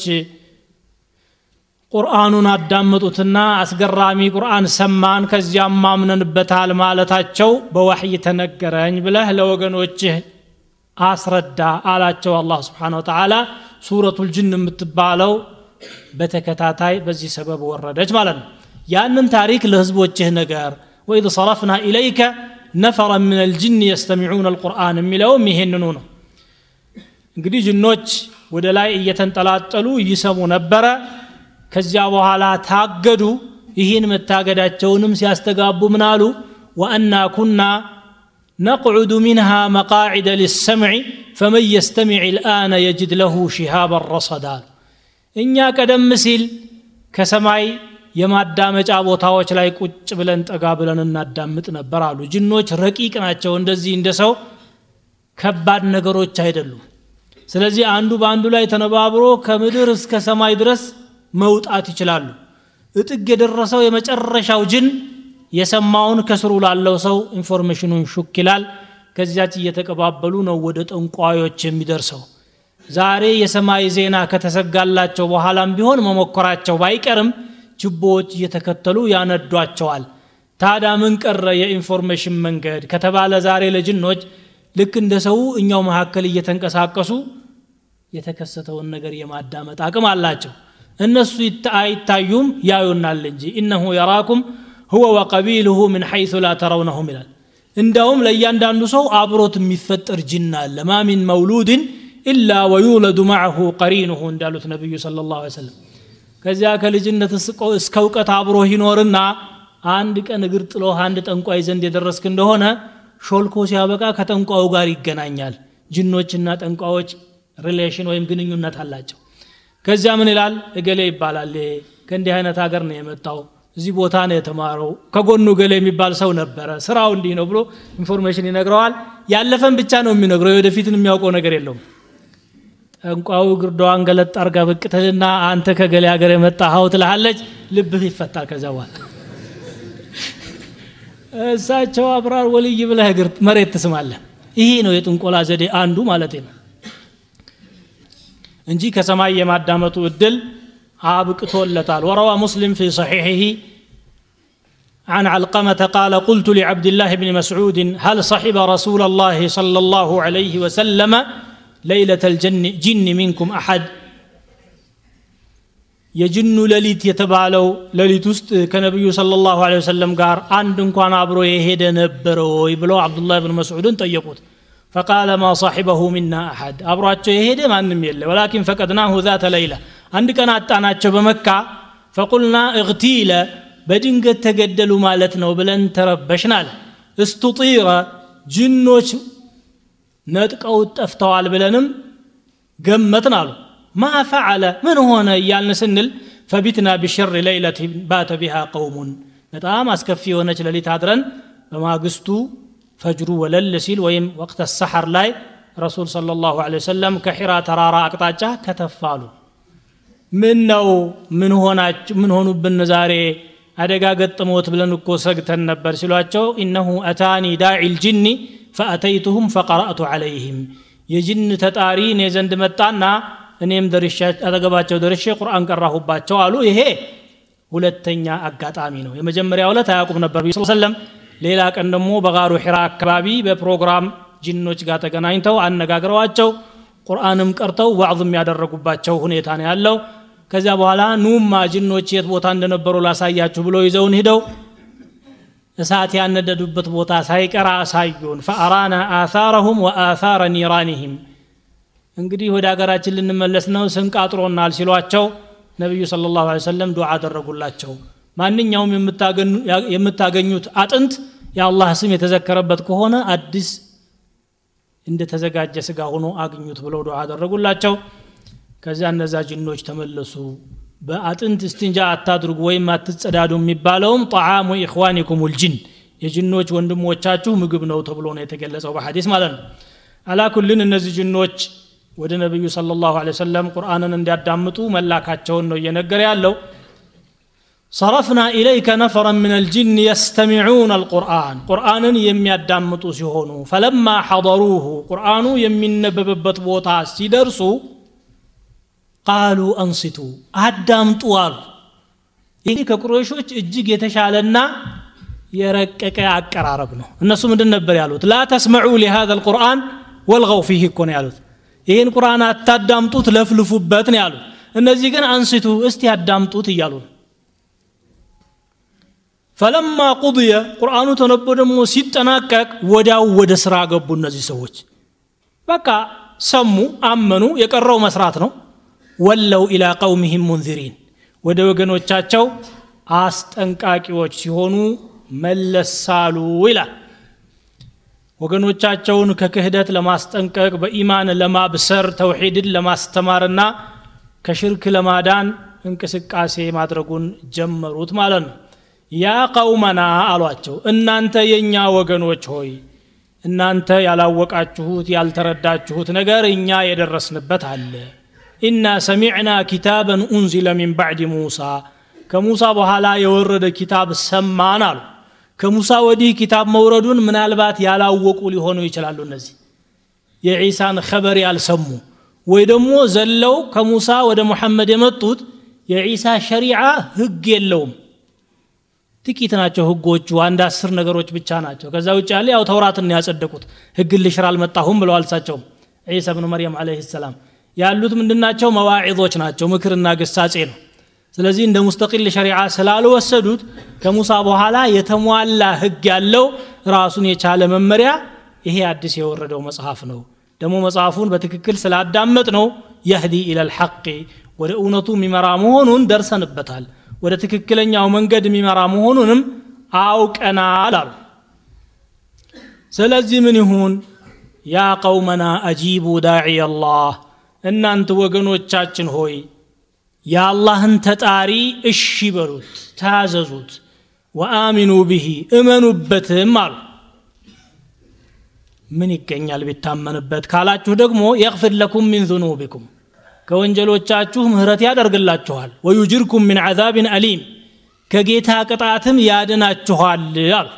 ቁርአኑን አዳመጡትና አስገራሚ ቁርአን ሰማን ከዚያም ማምነንበታል ማለታቸው በወህይ ተነገረኝ ብለህ ለወገኖች አስረዳ አላቸው አላህ Subhanahu Wa Ta'ala ሱረቱል ጅን የምትባለው በተከታታይ በዚህ ሰበብ ወረደች ማለት ነው ያንን ታሪክ ለህዝቦችህ ነገር وإذ صرفنا إليك نفرا من الجن يستمعون القرآن የሚለውም ይሄንኑ ነው እንግዲህ ጅኖች ወደ ላይ እየተንጠላጠሉ ይሰሙ ነበረ ከዚያ በኋላ ታገዱ ይህን መታገዳቸውንም ሲያስተጋቡ ምናሉ وأنا كنا نقعد منها مقاعد للسمع فمن يستمع الآن يجد له شهابا رصدا እኛ ቀደም ሲል ከሰማይ የማዳመጫ ቦታዎች ላይ ቁጭ ብለን ጠጋ ብለን እናዳምጥ ነበር አሉ ጅኖች ረቂቅ ናቸው እንደዚህ እንደሰው ከባድ ነገሮች አይደሉም ስለዚህ አንዱ ባንዱ ላይ ተነባብሮ ከምድር እስከ ሰማይ ድረስ መውጣት ይችላሉ እጥግ የደረሰው የመጨረሻው ጅን የሰማውን ከስሩ ላለው ሰው ኢንፎርሜሽኑን ሹክላል ከዚያች እየተቀባበሉ ነው ወደ ጠንቋዮች የሚደርሰው ዛሬ የሰማይ ዜና ከተሰጋላቸው በኋላም ቢሆን መሞከራቸው ባይቀርም ችቦዎች እየተከተሉ ያነዷቸዋል ታዲያ ምን ቀረ የኢንፎርሜሽን መንገድ ከተባለ ዛሬ ለጅኖች ልክ እንደሰው እኛው መሐከል እየተንቀሳቀሱ የተከሰተውን ነገር የማዳመጥ አቅም አላቸው እነሱ ይታዩም ያዩናል እንጂ انه يراكم هو وقبيله من حيث لا ترونهم ይላል እንዳውም ለእያንዳንዱ ሰው አብሮት የሚፈጠር ጅን አለ ما من مولود الا ويولد معه قرينه እንዳሉት ነብዩ ሰለላሁ ዐለይሂ ወሰለም ከዚያ ከልጅነት እስከ ዕውቀት አብሮ ይኖርና አንድ ቀን እግር ጥሎ አንድ ጠንቋይ ዘንድ የደረስክ እንደሆነ ሾልኮ ሲያበቃ ከጠንቋዩ ጋር ይገናኛል ጅኖችና ጠንቋዮች ሪሌሽን ወይም ግንኙነት አላቸው ከዚያ ምን ይላል እገሌ ይባላል ከእንዲህ አይነት ሀገር ነው የመጣው እዚህ ቦታ ነው የተማረው ከጎኑ ገሌ የሚባል ሰው ነበረ ስራው እንዲህ ነው ብሎ ኢንፎርሜሽን ይነግረዋል ያለፈን ብቻ ነው የሚነግረው ወደፊትን የሚያውቀው ነገር የለውም ጠንቋዩ ግርዳዋን ገለጥ አርጋ በቅተልና አንተ ከገሌ ሀገር የመጣኸው ትልሃለች ልብህ ይፈታል ከዛ በኋላ እሳቸው አብራር ወልይ ብለህ እግር መሬት ትስማለህ ይሄ ነው የጥንቆላ ዘዴ አንዱ ማለት ነው እንጂ ከሰማይ የማዳመጡ እድል አብቅቶለታል ወራዋ ሙስሊም في صحيحه عن علقمة قال قلت لعبد الله بن مسعود هل صحب رسول الله صلى الله عليه وسلم ليلة الجن جن منكم أحد يجن لليت يتبالو لليت ውስጥ ከነብዩ صلى الله عليه وسلم ጋር አንድ እንኳን አብሮ የሄደ ነበር ወይ ብለው عبد الله بن مسعود ጠየቁት فقال ما صاحبه منا أحد أبراچو يهيد مانم يله ولكن فقدناه ذات ليلة عند كان አጣናቸው በመካ فقلنا اغتيل በድንገት ተገደሉ ማለት ነው ብለን ተረበሽናል استطير ጅኖች ነጥቀው ጠፍተዋል ብለንም ገመትናል ما فعل من هنا እያልን ስንል فبتنا بشر ليلة بات بها قوم በጣም አስከፊ የሆነች ሌሊት አድረን በማግስቱ فجر ولل سيل ويم وقت السحر لاي رسول صلى الله عليه وسلم كحرا ترارا اقطاچا كتفالو من نو من هوناچ من هونو بنزاري አደጋ ገጥሞት ብለን እኮ ሰግተን ነበር ሲሏቸው انه اتاني داعي الجن فاتيتهم فقرات عليهم የጅን ተጣሪ እኔ ዘንድ መጣና እኔም ደርሼ አጠገባቸው ደርሼ ቁርአን ቀራሁባቸው አሉ ይሄ ሁለተኛ አጋጣሚ ነው የመጀመሪያው ዕለት አያውቁም ነበር ሰለላሁ ዐለይሂ ወሰለም ሌላ ቀን ደግሞ በጋሩ ሒራ አካባቢ በፕሮግራም ጅኖች ጋር ተገናኝተው አነጋግረዋቸው ቁርአንም ቀርተው ወዕዝም ያደረጉባቸው ሁኔታ ነው ያለው ከዛ በኋላ ኑማ ጅኖች የት ቦታ እንደነበሩ ላሳያችሁ ብሎ ይዘውን ሄደው እሳት ያነደዱበት ቦታ ሳይቀራ አሳዩን فأرانا آثارهم وآثار نيرانهم እንግዲህ ወደ ሀገራችን ልንመለስ ነው ስንቃጥሮናል ሲሏቸው ነብዩ ሰለላሁ ዐለይሂ ወሰለም ዱዓ አደረጉላቸው ማንኛውም የምታገኙት አጥንት የአላህ ስም የተዘከረበት ከሆነ አዲስ እንደ ተዘጋጀ ስጋ ሆኖ አግኙት ብለው ዱዓ አደረጉላቸው ከዛ እነዛ ጅኖች ተመለሱ በአጥንት እስቲንጃ አታድርጉ ወይም አትጸዳዱ የሚባለውም طعام اخوانكم الجن የጅኖች ወንድሞቻችሁ ምግብ ነው ተብሎ ነው የተገለጸው በሐዲስ ማለት ነው አላ ኩልን እነዚህ ጅኖች ወደ ነብዩ ሰለላሁ ዐለይሂ ወሰለም ቁርአንን እንዲያዳምጡ መላካቸውን ነው እየነገረ ያለው صرفنا إليك نفرا من الجن يستمعون القرآن قرآن يميادامطو سيهونو فلما حضروه قرآن يمينبببت بوتا سيدرسو قالوا أنصتوا أدامطوا قالوا إذا كقريشوች እጅግ የተሻለና የረቀቀ አቀራረብ ነው እነሱ ምንድን ነበር ያሉት لا تسمعوا لهذا القرآن والغوا فيه እኮ ነው ያሉት ይሄን ቁርአን አታዳምጡት ለፍልፉበት ነው ያሉት እነዚህ ግን አንስቱ እስቲ አዳምጡት ይያሉ فلما قضي قرآن ተነበበ ደግሞ ሲጠናቀቅ ወዳው ወደ ስራ ገቡ እነዚህ ሰዎች በቃ ሰሙ አመኑ የቀረው መስራት ነው ወለው الى قومهم منذرين ወደ ወገኖቻቸው አስጠንቃቂዎች ሲሆኑ መለሳሉ ይላል ወገኖቻቸውን ከክህደት ለማስጠንቀቅ በኢማን ለማብሰር ተውሂድን ለማስተማርና ከሽርክ ለማዳን እንቅስቃሴ ማድረጉን ጀመሩት ማለት ነው ያ ቀውመና አሏቸው እናንተ የኛ ወገኖች ሆይ እናንተ ያላወቃችሁት ያልተረዳችሁት ነገር እኛ የደረስንበት አለ ኢና ሰሚዕና ኪታበን ኡንዚለ ሚን ባዕድ ሙሳ ከሙሳ በኋላ የወረደ ኪታብ ሰማን አሉ ከሙሳ ወዲህ ኪታብ መውረዱን ምናልባት ያላወቁ ሊሆኑ ይችላሉ እነዚህ የኢሳን ኸበር ያልሰሙ ወይ ደግሞ ዘለው ከሙሳ ወደ መሐመድ የመጡት የኢሳ ሸሪዓ ህግ የለውም ጥቂት ናቸው ህጎቹ አንድ አስር ነገሮች ብቻ ናቸው ከዛ ውጭ ያለ ያው ተውራትን ያጸደቁት ህግ ልሽራ አልመጣሁም ብለው አልሳቸው ኢሳ ኢብኑ መርየም አለይሂ ሰላም ያሉት ምንድናቸው መዋዒዞች ናቸው ምክርና ግሳጼ ነው ስለዚህ እንደ ሙስተቂል ሸሪዓ ስላልወሰዱት ከሙሳ በኋላ የተሟላ ህግ ያለው ራሱን የቻለ መመሪያ ይሄ አዲስ የወረደው መጽሐፍ ነው ደሞ መጽሐፉን በትክክል ስላዳመጥ ነው يهدي الى الحق ወደ እውነቱ ሚመራ መሆኑን ደርሰንበታል ወደ ትክክለኛው መንገድ ሚመራ መሆኑንም አውቀናል አሉ ስለዚህ ምን ይሁን ያ ቀውመና አጂቡ ዳዒ አላህ እናንተ ወገኖቻችን ሆይ ያ አላህን ተጣሪ እሺ በሉት ታዘዙት ወአሚኑ ቢሂ እመኑበትም አሉ ምን ይገኛል ቢታመንበት ካላችሁ ደግሞ يغفر لكم من ذنوبكم ከወንጀሎቻችሁ ምህረት ያደርግላችኋል ويجركم من عذاب أليم ከጌታ ቅጣትም ያድናችኋል አሉ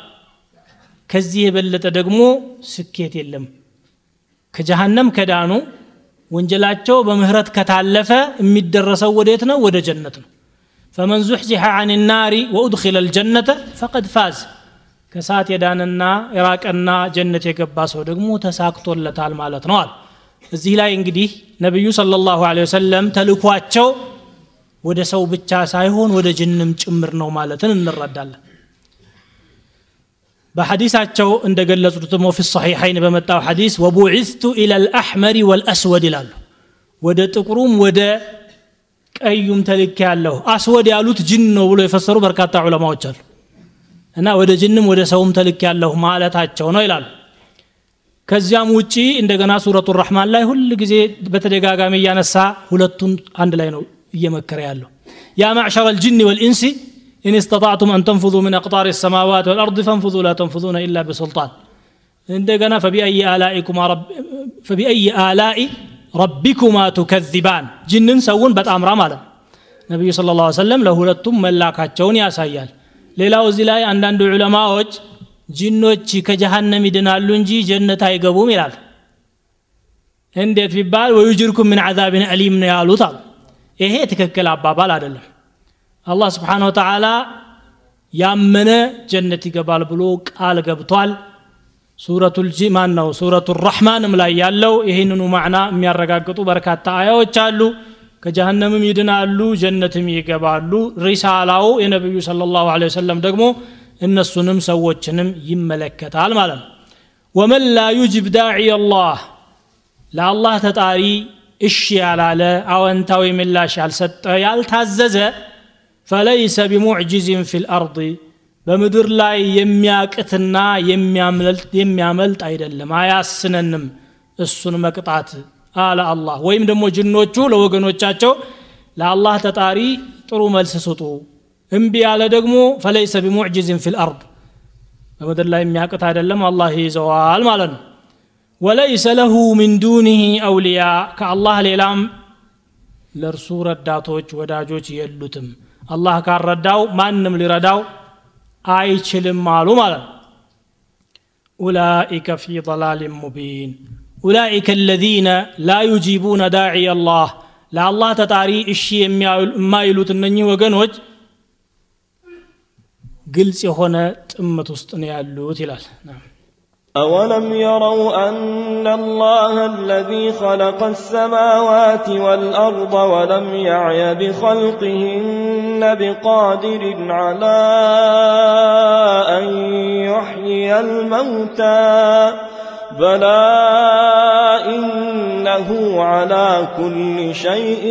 ከዚህ የበለጠ ደግሞ ስኬት የለም ከጀሃነም ከዳኑ ወንጀላቸው በምህረት ከታለፈ የሚደረሰው ወዴት ነው ወደ ጀነት ነው فمن زحزح عن النار وادخل الجنه فقد فاز ከሳት የዳነና ኢራቅና ጀነት የገባ ሰው ደግሞ ተሳክቶለታል ማለት ነው አለ እዚህ ላይ እንግዲህ ነብዩ ሰለላሁ ዐለይሂ ወሰለም ተልኳቸው ወደ ሰው ብቻ ሳይሆን ወደ ጅንም ጭምር ነው ማለትን እንረዳለን በሐዲሳቸው እንደገለጹት ደግሞ في الصحيحين በመጣው ሐዲስ وبعثت الى الاحمر والاسود ይላሉ ወደ ጥቁሩም ወደ ቀዩም ተልክ ያለው አስወድ ያሉት ጅን ነው ብሎ የፈሰሩ በርካታ ዑለማዎች አሉ እና ወደ ጅንም ወደ ሰውም ተልክ ያለው ማለታቸው ነው ይላሉ ከዚያም ውጪ እንደገና ሱረቱ الرحمن ላይ ሁሉ ጊዜ በተደጋጋሚ ያነሳ ሁለቱን አንድ ላይ ነው እየመከረ ያለው ያ معشر الجن والانس ان استطعتم ان تنفذوا من اقطار السماوات والارض فانفذوا لا تنفذون الا بسلطان እንደገና فبأي آلائكما رب فبأي آلاء ربكما تكذبان ጅንን ሰውን በጣምራ ማለት ነብዩ ሰለላሁ ዐለይሂ ወሰለም ለሁለቱም መላካቸውን ያሳያል ሌላው እዚህ ላይ አንዳንድ ዑለማዎች ጅኖች ከጀሃነም ይድናሉ እንጂ ጀነት አይገቡም ይላል እንዴት ቢባል ወይጅርኩም من عذاب أليم ነው ያሉት ይሄ ትክክል አባባል አይደለም አላህ Subhanahu Wa Ta'ala ያመነ ጀነት ይገባል ብሎ ቃል ገብቷል ሱረቱል ጂማን ነው ሱረቱር ረህማንም ላይ ያለው ይሄንኑ ማዕና የሚያረጋግጡ በርካታ አያዎች አሉ ከጀሃነምም ይድናሉ ጀነትም ይገባሉ ሪሳላው የነብዩ ሰለላሁ ዐለይሂ ወሰለም ደግሞ እነሱንም ሰዎችንም ይመለከታል ማለት ነው ومن لا يجب داعي الله لا الله ተጣሪ እሺ ያላለ አወንታዊ ምላሽ ያልሰጠ ያልታዘዘ فليس بمعجز في الارض በምድር ላይ የሚያቅትና የሚያመልጥ የሚያመልጥ አይደለም አያስነንም እሱን መቅጣት አለ አላህ ወይም ደግሞ ጅኖቹ ለወገኖቻቸው ለአላህ ተጣሪ ጥሩ መልስ ሰጡ እንቢ ያለ ደግሞ فليس بمعجز في الارض በምድር ላይ የሚያቅት አይደለም አላህ ይዘዋል ማለት ነው وليس له من دونه اولياء كالله ሌላም ለርሱ ረዳቶች ወዳጆች የሉትም አላህ ካረዳው ማንንም ሊረዳው አይችልም አሉ ማለት اولئك في ضلال مبين اولئك الذين لا يجيبون داعي الله لا الله ተጣሪ እሺ የማይሉት እነኚህ ወገኖች ግልጽ የሆነ ጥመት ውስጥ ነው ያሉት ይላል أولم يروا أن الله الذي خلق السماوات والأرض ولم يعي بخلقهن بقادر على أن يحيي الموتى بلى إنه على كل شيء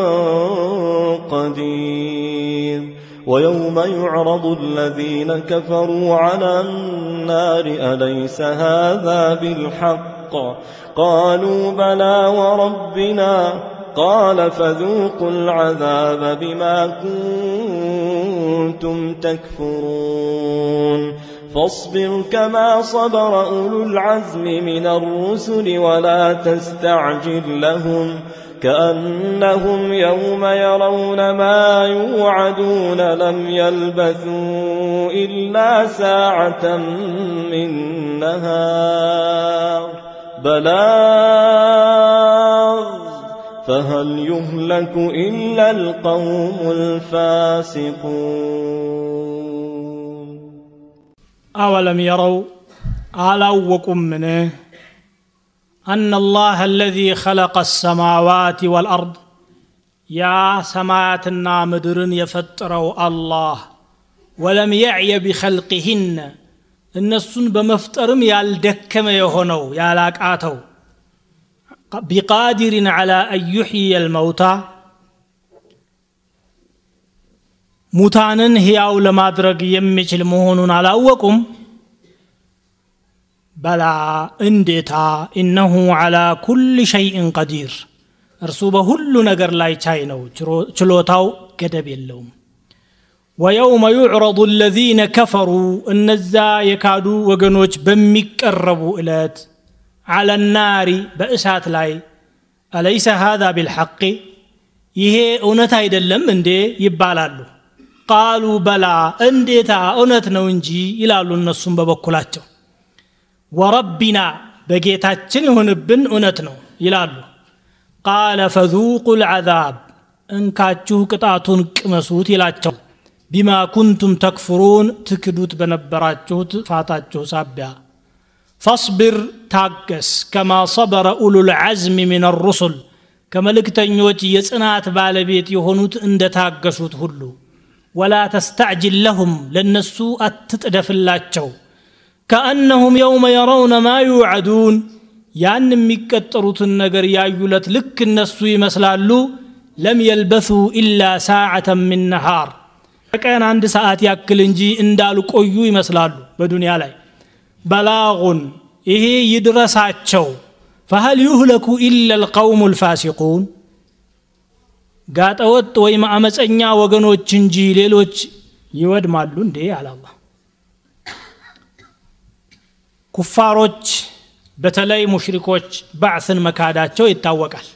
قدير ويوم يعرض الذين كفروا على النار أليس هذا بالحق قالوا بلى وربنا قال فذوقوا العذاب بما كنتم تكفرون فاصبر كما صبر أولو العزم من الرسل ولا تستعجل لهم كأنهم يوم يرون ما يوعدون لم يلبثوا إلا ساعة من نهار بلاغ فهل يهلك إلا القوم الفاسقون أولم يروا علوكم منه أن الله الذي خلق السماوات والأرض يا سماواتنا مدرن يفتروا الله ولم يعي بخلقهن النسون بمفترم يالدكم يهونو يالاقاتو بقادر على أن يحيي الموتى موتانن هياو لمادرق يميچل مهونون علاوكم بلا اندتا انه على كل شيء قدير ارسو بهل ነገር ላይ ቻይ ነው ችሎታው ገደብ የለውም ويوم يعرض الذين كفروا እነዛ የካዱ ወገኖች በሚቀርቡ እለት على النار በእሳት ላይ أليس هذا بالحق ይሄ እውነት አይደለም እንዴ ይባላሉ قالوا بلى እንዴታ እውነት ነው እንጂ ይላሉ እነሱም በበኩላቸው وربنا በጌታችን ይሁንብን እውነት ነው ይላሉ قال فذوقوا العذاب እንካችሁ ቅጣቱን ቅመሱት ይላቸው بما كنتم تكفرون ትክዱት በነበራችሁት ፋታችሁ ሳቢያ فاصبر ታገስ كما صبر اولو العزم من الرسل ከመልእክተኞች የጽናት ባለቤት የሆኑት እንደታገሱት ሁሉ ولا تستعجل لهم ለነሱ አትጥደፍላቸው كأنهم يوم يرون ما يوعدون ያን የሚቀጠሩትን ነገር ያዩለት ልክ እነሱ ይመስላሉ لم يلبثوا إلا ساعة من نهار كان عند ساعات ያክል እንጂ እንዳሉ ቆዩ ይመስላሉ በዱንያ ላይ بلاغ ይሄ ይድረሳቸው فهل يهلك إلا القوم الفاسقون ጋጠወጥ ወይ ማመፀኛ ወገኖች እንጂ ሌሎች ይወድማሉ እንዴ አለ አላህ ኩፋሮች በተለይ ሙሽሪኮች ባዕስን መካዳቸው ይታወቃል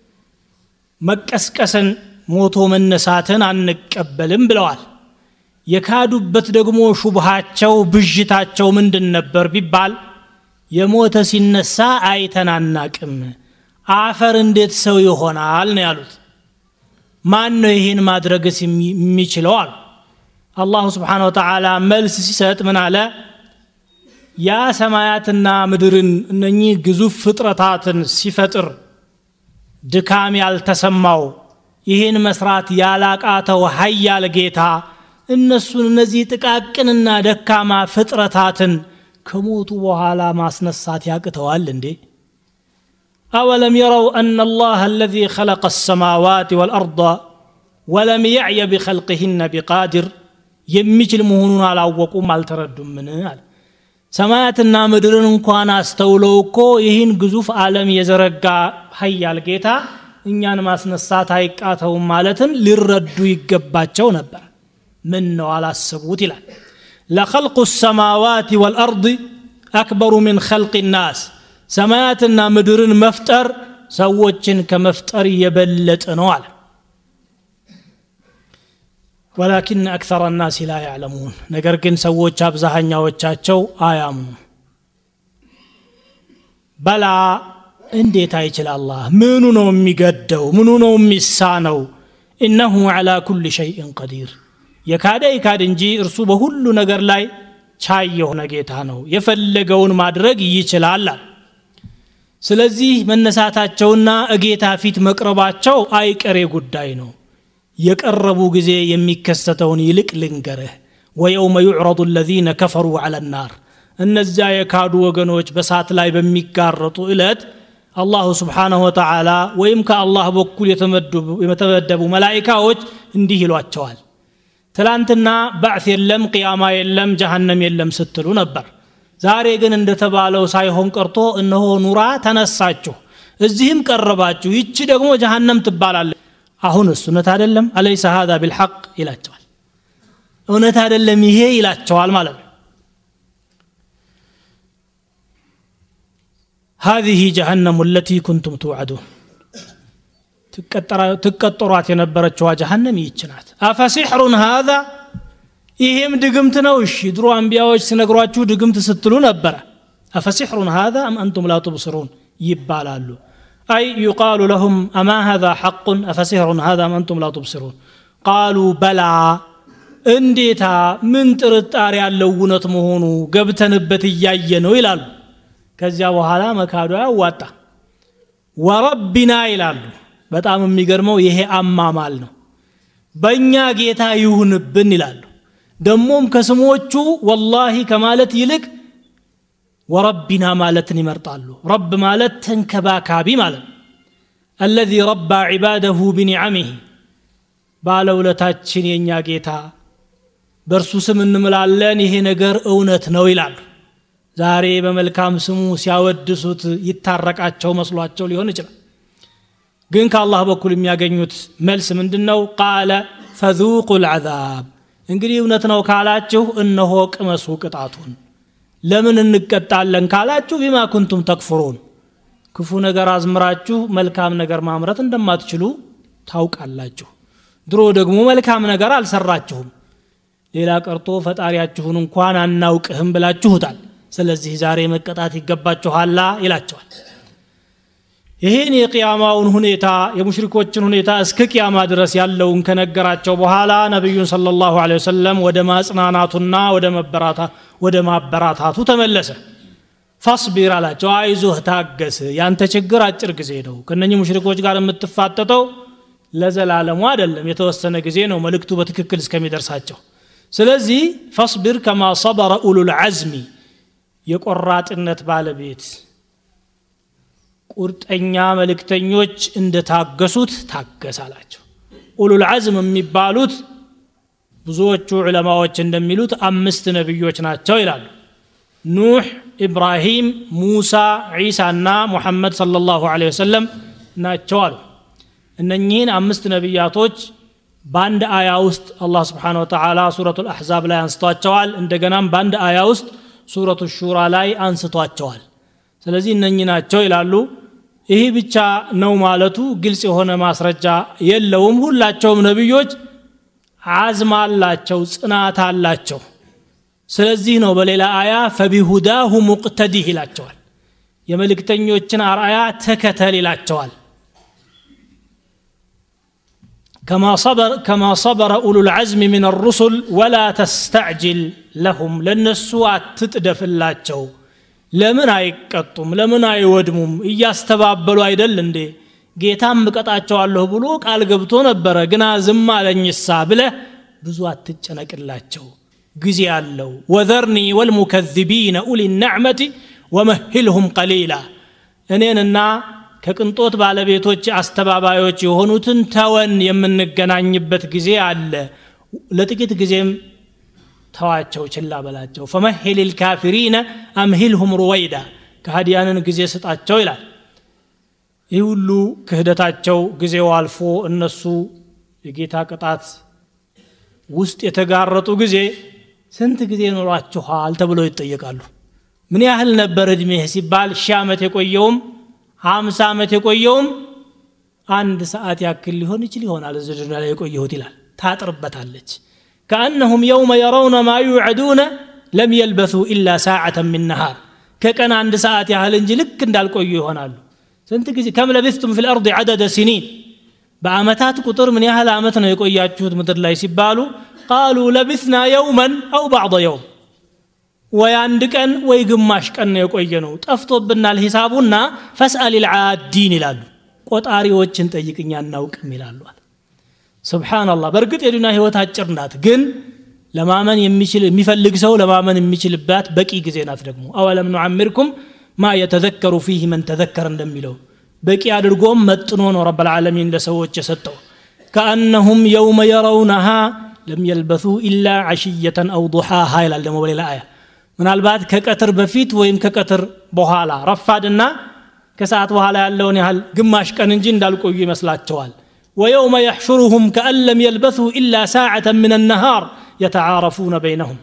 መቀስቀስን ሞቶ መነሳትን አንቀበልም ብለዋል የካዱበት ደግሞ ሹብሃቸው ብጅታቸው ምንድን ነበር ቢባል የሞተ ሲነሳ አይተናናቅም አፈር እንዴት ሰው ይሆናል ነው ያሉት ማን ነው ይሄን ማድረግስ የሚችለው አሉ አላህ Subhanahu Wa Ta'ala መልስ ሲሰጥ ምን አለ ያ ሰማያትና ምድርን እነኚህ ግዙፍ ፍጥረታትን ሲፈጥር ድካም ያልተሰማው ይሄን መስራት ያላቃተው ኃያል ጌታ እነሱን እነዚህ ጥቃቅንና ደካማ ፍጥረታትን ከሞቱ በኋላ ማስነሳት ያቅተዋል እንዴ أولم يروا أن الله الذي خلق السماوات والأرض ولم يعي بخلقهن بقادر يمجل مهونون على وقوم التردم منه سماعتنا مدرن እንኳን አስተውለው እኮ ይህን ግዙፍ ዓለም የዘረጋ ኃያል ጌታ እኛን ማስነሳት አይቃተው ማለትን ሊረዱ ይገባቸው ነበር ምን ነው አላሰቡት ይላል لخلق السماوات والأرض أكبر من خلق الناس سماعتنا مدرن مفتر ሰዎችን ከመፍጠር የበለጠ ነው አለ ولكن أكثر الناس لا يعلمون ነገር ግን ሰዎች አብዛኛዎቻቸው አያምኑ በላ እንዴት አይችል አላህ ምኑ ነው የሚገደው ምኑ ነው የሚሳነው إنه على كل شيء قدير የካደ ይካድ እንጂ እርሱ በሁሉ ነገር ላይ ቻይ የሆነ ጌታ ነው የፈለገውን ማድረግ ይችላል ስለዚህ መነሳታቸውና እጌታ ፊት መቅረባቸው አይቀሬ ጉዳይ ነው የቀረቡ ጊዜ የሚከሰተውን ይልቅ ልንገርህ ويوم يعرض الذين كفروا على النار እነዚያ የካዱ ወገኖች በሳት ላይ በሚጋረጡ እለት አላህ Subhanahu Wa Ta'ala ወይም ከአላህ በኩል የተመደቡ የተመደቡ መላእክቶች እንዲህ ይሏቸዋል ትላንትና ባዕስ የለም ቂያማ የለም ጀሃነም የለም ስትሉ ነበር ዛሬ ግን እንደተባለው ሳይሆን ቀርቶ እነሆ ኑራ ተነሳችሁ እዚህም ቀረባችሁ ይቺ ደግሞ ጀሃነም ትባላለች አሁን እሱነት አይደለም አለይሰ هذا بالحق ይላቸዋል እውነት አይደለም ይሄ ይላቸዋል ማለት ነው هذه جهنم التي كنتم توعدون تقطرات የነበረችው ጀሃነም ይችናት አፈሲህሩ هذا ይሄም ድግምት ነው እሺ ድሮ አንቢያዎች ሲነግሯችሁ ድግምት ስትሉ ነበር አፈሲህሩ هذا ام انتم لا تبصرون ይባላሉ أي يقال لهم أما هذا حق أفسحر هذا ما أنتم لا تبصرون قالوا بلى انديتا من ترطار ያለው እውነት መሆኑ ገብተንበት ያየነው ይላሉ ከዚያ በኋላ መካዱ ያዋጣ ወረብና ይላሉ በጣም የሚገርመው ይሄ አማማል ነው በእኛ ጌታ ይሁንብን ይላሉ ደሞም ከስሞቹ والله ከማለት ይልቅ وربنا مالتني مرطالو رب مالت تنكباكابي مالت الذي ربى عباده بنعمه ባለውለታችን የኛ ጌታ በርሱ ስም እንምላለን ይሄ ነገር እውነት ነው ይላል ዛሬ በመልካም ስሙ ሲያወድሱት ይታረቃቸው መስሏቸው ሊሆን ይችላል ግን ከአላህ በኩል የሚያገኙት መልስ ምንድነው قال فذوقوا العذاب እንግዲህ እውነት ነው ካላችሁ እነሆ ቅመሱ ቅጣቱን ለምን እንቀጣለን ካላችሁ بما كنتم تكفرون ክፉ ነገር አዝምራችሁ መልካም ነገር ማምረት እንደማትችሉ ታውቃላችሁ ድሮ ደግሞ መልካም ነገር አልሰራችሁም ሌላ ቀርቶ ፈጣሪያችሁን እንኳን አናውቅህም ብላችሁታል ስለዚህ ዛሬ መቀጣት ይገባችኋል ይላቸዋል ይሄን የቂያማውን ሁኔታ የሙሽሪኮችን ሁኔታ እስከ ቂያማ ድረስ ያለውን ከነገራቸው በኋላ ነብዩ ሰለላሁ ዐለይሂ ወሰለም ወደ ማጽናናቱና ወደ መበራታ ወደ ማበራታቱ ተመለሰ ፈስቢር አላቸው አይዞህ ታገስ ያንተ ችግር አጭር ጊዜ ነው ከነኚህ ሙሽሪኮች ጋር የምትፋጠጠው ለዘላለሙ አይደለም የተወሰነ ጊዜ ነው መልእክቱ በትክክል እስከሚደርሳቸው ስለዚህ ፈስቢር ከማ صبر اولو العزم የቆራጥነት ባለቤት ቁርጠኛ መልእክተኞች እንደታገሱት ታገሳላቸው ኡሉ العزم የሚባሉት ብዙዎቹ ዑለማዎች እንደሚሉት አምስት ነብዮች ናቸው ይላሉ ኑህ ኢብራሂም ሙሳ ኢሳና ሙሐመድ ሰለላሁ ዐለይሂ ወሰለም ናቸው አሉ እነኚህን አምስት ነብያቶች ባንድ አያ ውስጥ አላህ Subhanahu Wa Ta'ala ሱረቱል አሕዛብ ላይ አንስቷቸዋል እንደገናም ባንድ አያ ውስጥ ሱረቱል ሹራ ላይ አንስቷቸዋል ስለዚህ እነኚህ ናቸው ይላሉ ይሄ ብቻ ነው ማለቱ ግልጽ የሆነ ማስረጃ የለውም ሁላቸውም ነብዮች አዝማ አላቸው ጽናት አላቸው ስለዚህ ነው በሌላ አያ فبهداه مقتدي ይላቸዋል የመልእክተኞችን አርአያ ተከተል ይላቸዋል كما صبر كما صبر اولو العزم من الرسل ولا تستعجل لهم لنسوا تتدفلاቸው ለምን አይቀጡም ለምን አይወድሙም እያስተባበሉ አይደል እንዴ ጌታም በቀጣቸዋለሁ ብሎ ቃል ገብቶ ነበር ግና ዝም አለኝሳ ብለ ብዙ አትጨነቅላቸው ጊዜ ያለው ወذرني والمكذبين اولي النعمه ومهلهم قليلا እኔንና ከቅንጦት ባለቤቶች አስተባባዮች የሆኑትን ተወን የምንገናኝበት ጊዜ አለ ለጥቂት ጊዜም ተዋቸው ችላ በላቸው فمهل الكافرين امهلهم رويدا ከሃዲያንን ጊዜ ስጣቸው ይላል ይሁሉ ክህደታቸው ጊዜው አልፎ እነሱ የጌታ ቅጣት ውስጥ የተጋረጡ ጊዜ ስንት ጊዜ ኖራችኋል ተብለው ይጠየቃሉ ምን ያህል ነበር እድሜህ ሲባል ሺህ ዓመት የቆየውም ሃምሳ ዓመት የቆየውም አንድ ሰዓት ያክል ሊሆን ይችላል ይሆናል ዝድና ላይ የቆየሁት ይላል ታጥርበታለች كأنهم يوم يرون ما يوعدون لم يلبثوا إلا ساعة من نهار ككان عند ساعة ያህል እንጂ ልክ እንዳልቆዩ ይሆናሉ ስንት ጊዜ كم لبثتم في الأرض عدد سنين በአመታት ቁጥር ምን ያህል አመት ነው የቆያችሁት ምድር ላይ ሲባሉ قالوا لبثنا يوما أو بعض يوم وياند ቀን ወይ ግማሽ ቀን ነው የቆየነው ጠፍቶብናል ሂሳቡና فاسأل العادين ይላሉ ቆጣሪዎችን ጠይቅኛ እናውቅም ይላሉ سبحان الله በርግጥ የዱንያ ህይወት አጭር ናት ግን ለማመን የሚችል የሚፈልግ ሰው ለማመን የሚችልባት በቂ ጊዜ ናት ደግሞ አወለም نعمركم ما يتذكر فيه من تذكر እንደሚለው በቂ አድርጎም መጥኖ ነው رب العالمين ለሰዎች የሰጠው كأنهم يوم يرونها لم يلبثوا إلا عشية أو ضحاها ይላል ደግሞ በሌላ አያ ምናልባት ከቀትር በፊት ወይም ከቀትር በኋላ ረፋድና ከሰዓት በኋላ ያለውን ያህል ግማሽ ቀን እንጂ እንዳልቆዩ ይመስላቸዋል ويوم يحشرهم كأن لم يلبثوا إلا ساعة من النهار يتعارفون بينهم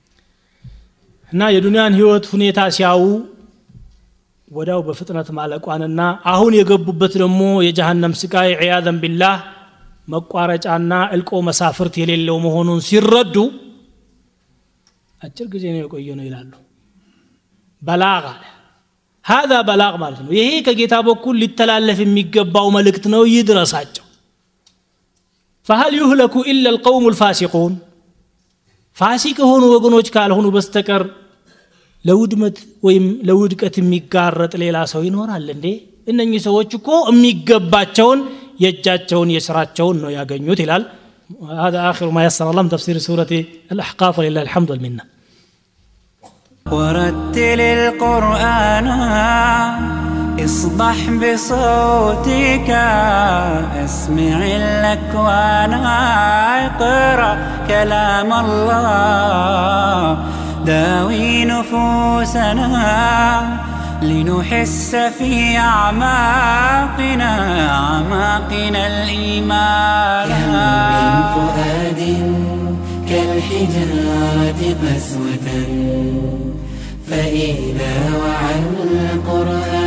هنا የዱንያን ህይወት ሁኔታ ሲያው ወዳው በፍጥነት ማለቋንና አሁን የገቡበት ደግሞ የጀሃነም ስቃይ ዒያዘን ቢላህ መቋረጫና እልቆ መሳፍርት የሌለው መሆኑን ሲረዱ አጭር ጊዜ ነው የቆየው ነው ይላሉ በላጋ هذا بلاغ ማለት ነው ይሄ ከጌታ በኩል ሊተላለፍ የሚገባው መልእክት ነው ይድረሳቸው فهل يهلك إلا القوم الفاسقون فاسق ሆኑ ወገኖች ካልሆኑ በስተቀር ለውድመት ወይም ለውድቀት የሚጋረጥ ሌላ ሰው ይኖራል እንዴ እነኚህ ሰዎች እኮ የሚገባቸውን የእጃቸውን የሥራቸውን ነው ያገኙት ይላል هذا آخر ما يسر الله من تفسير سورة الأحقاف ولله الحمد والمنة ورتل القرآن اصبح بصوتك اسمع الأكوان اقرأ كلام الله داوي نفوسنا لنحس في أعماقنا أعماقنا الإيمان كم من فؤاد كالحجارة قسوة فإذا وعى القرآن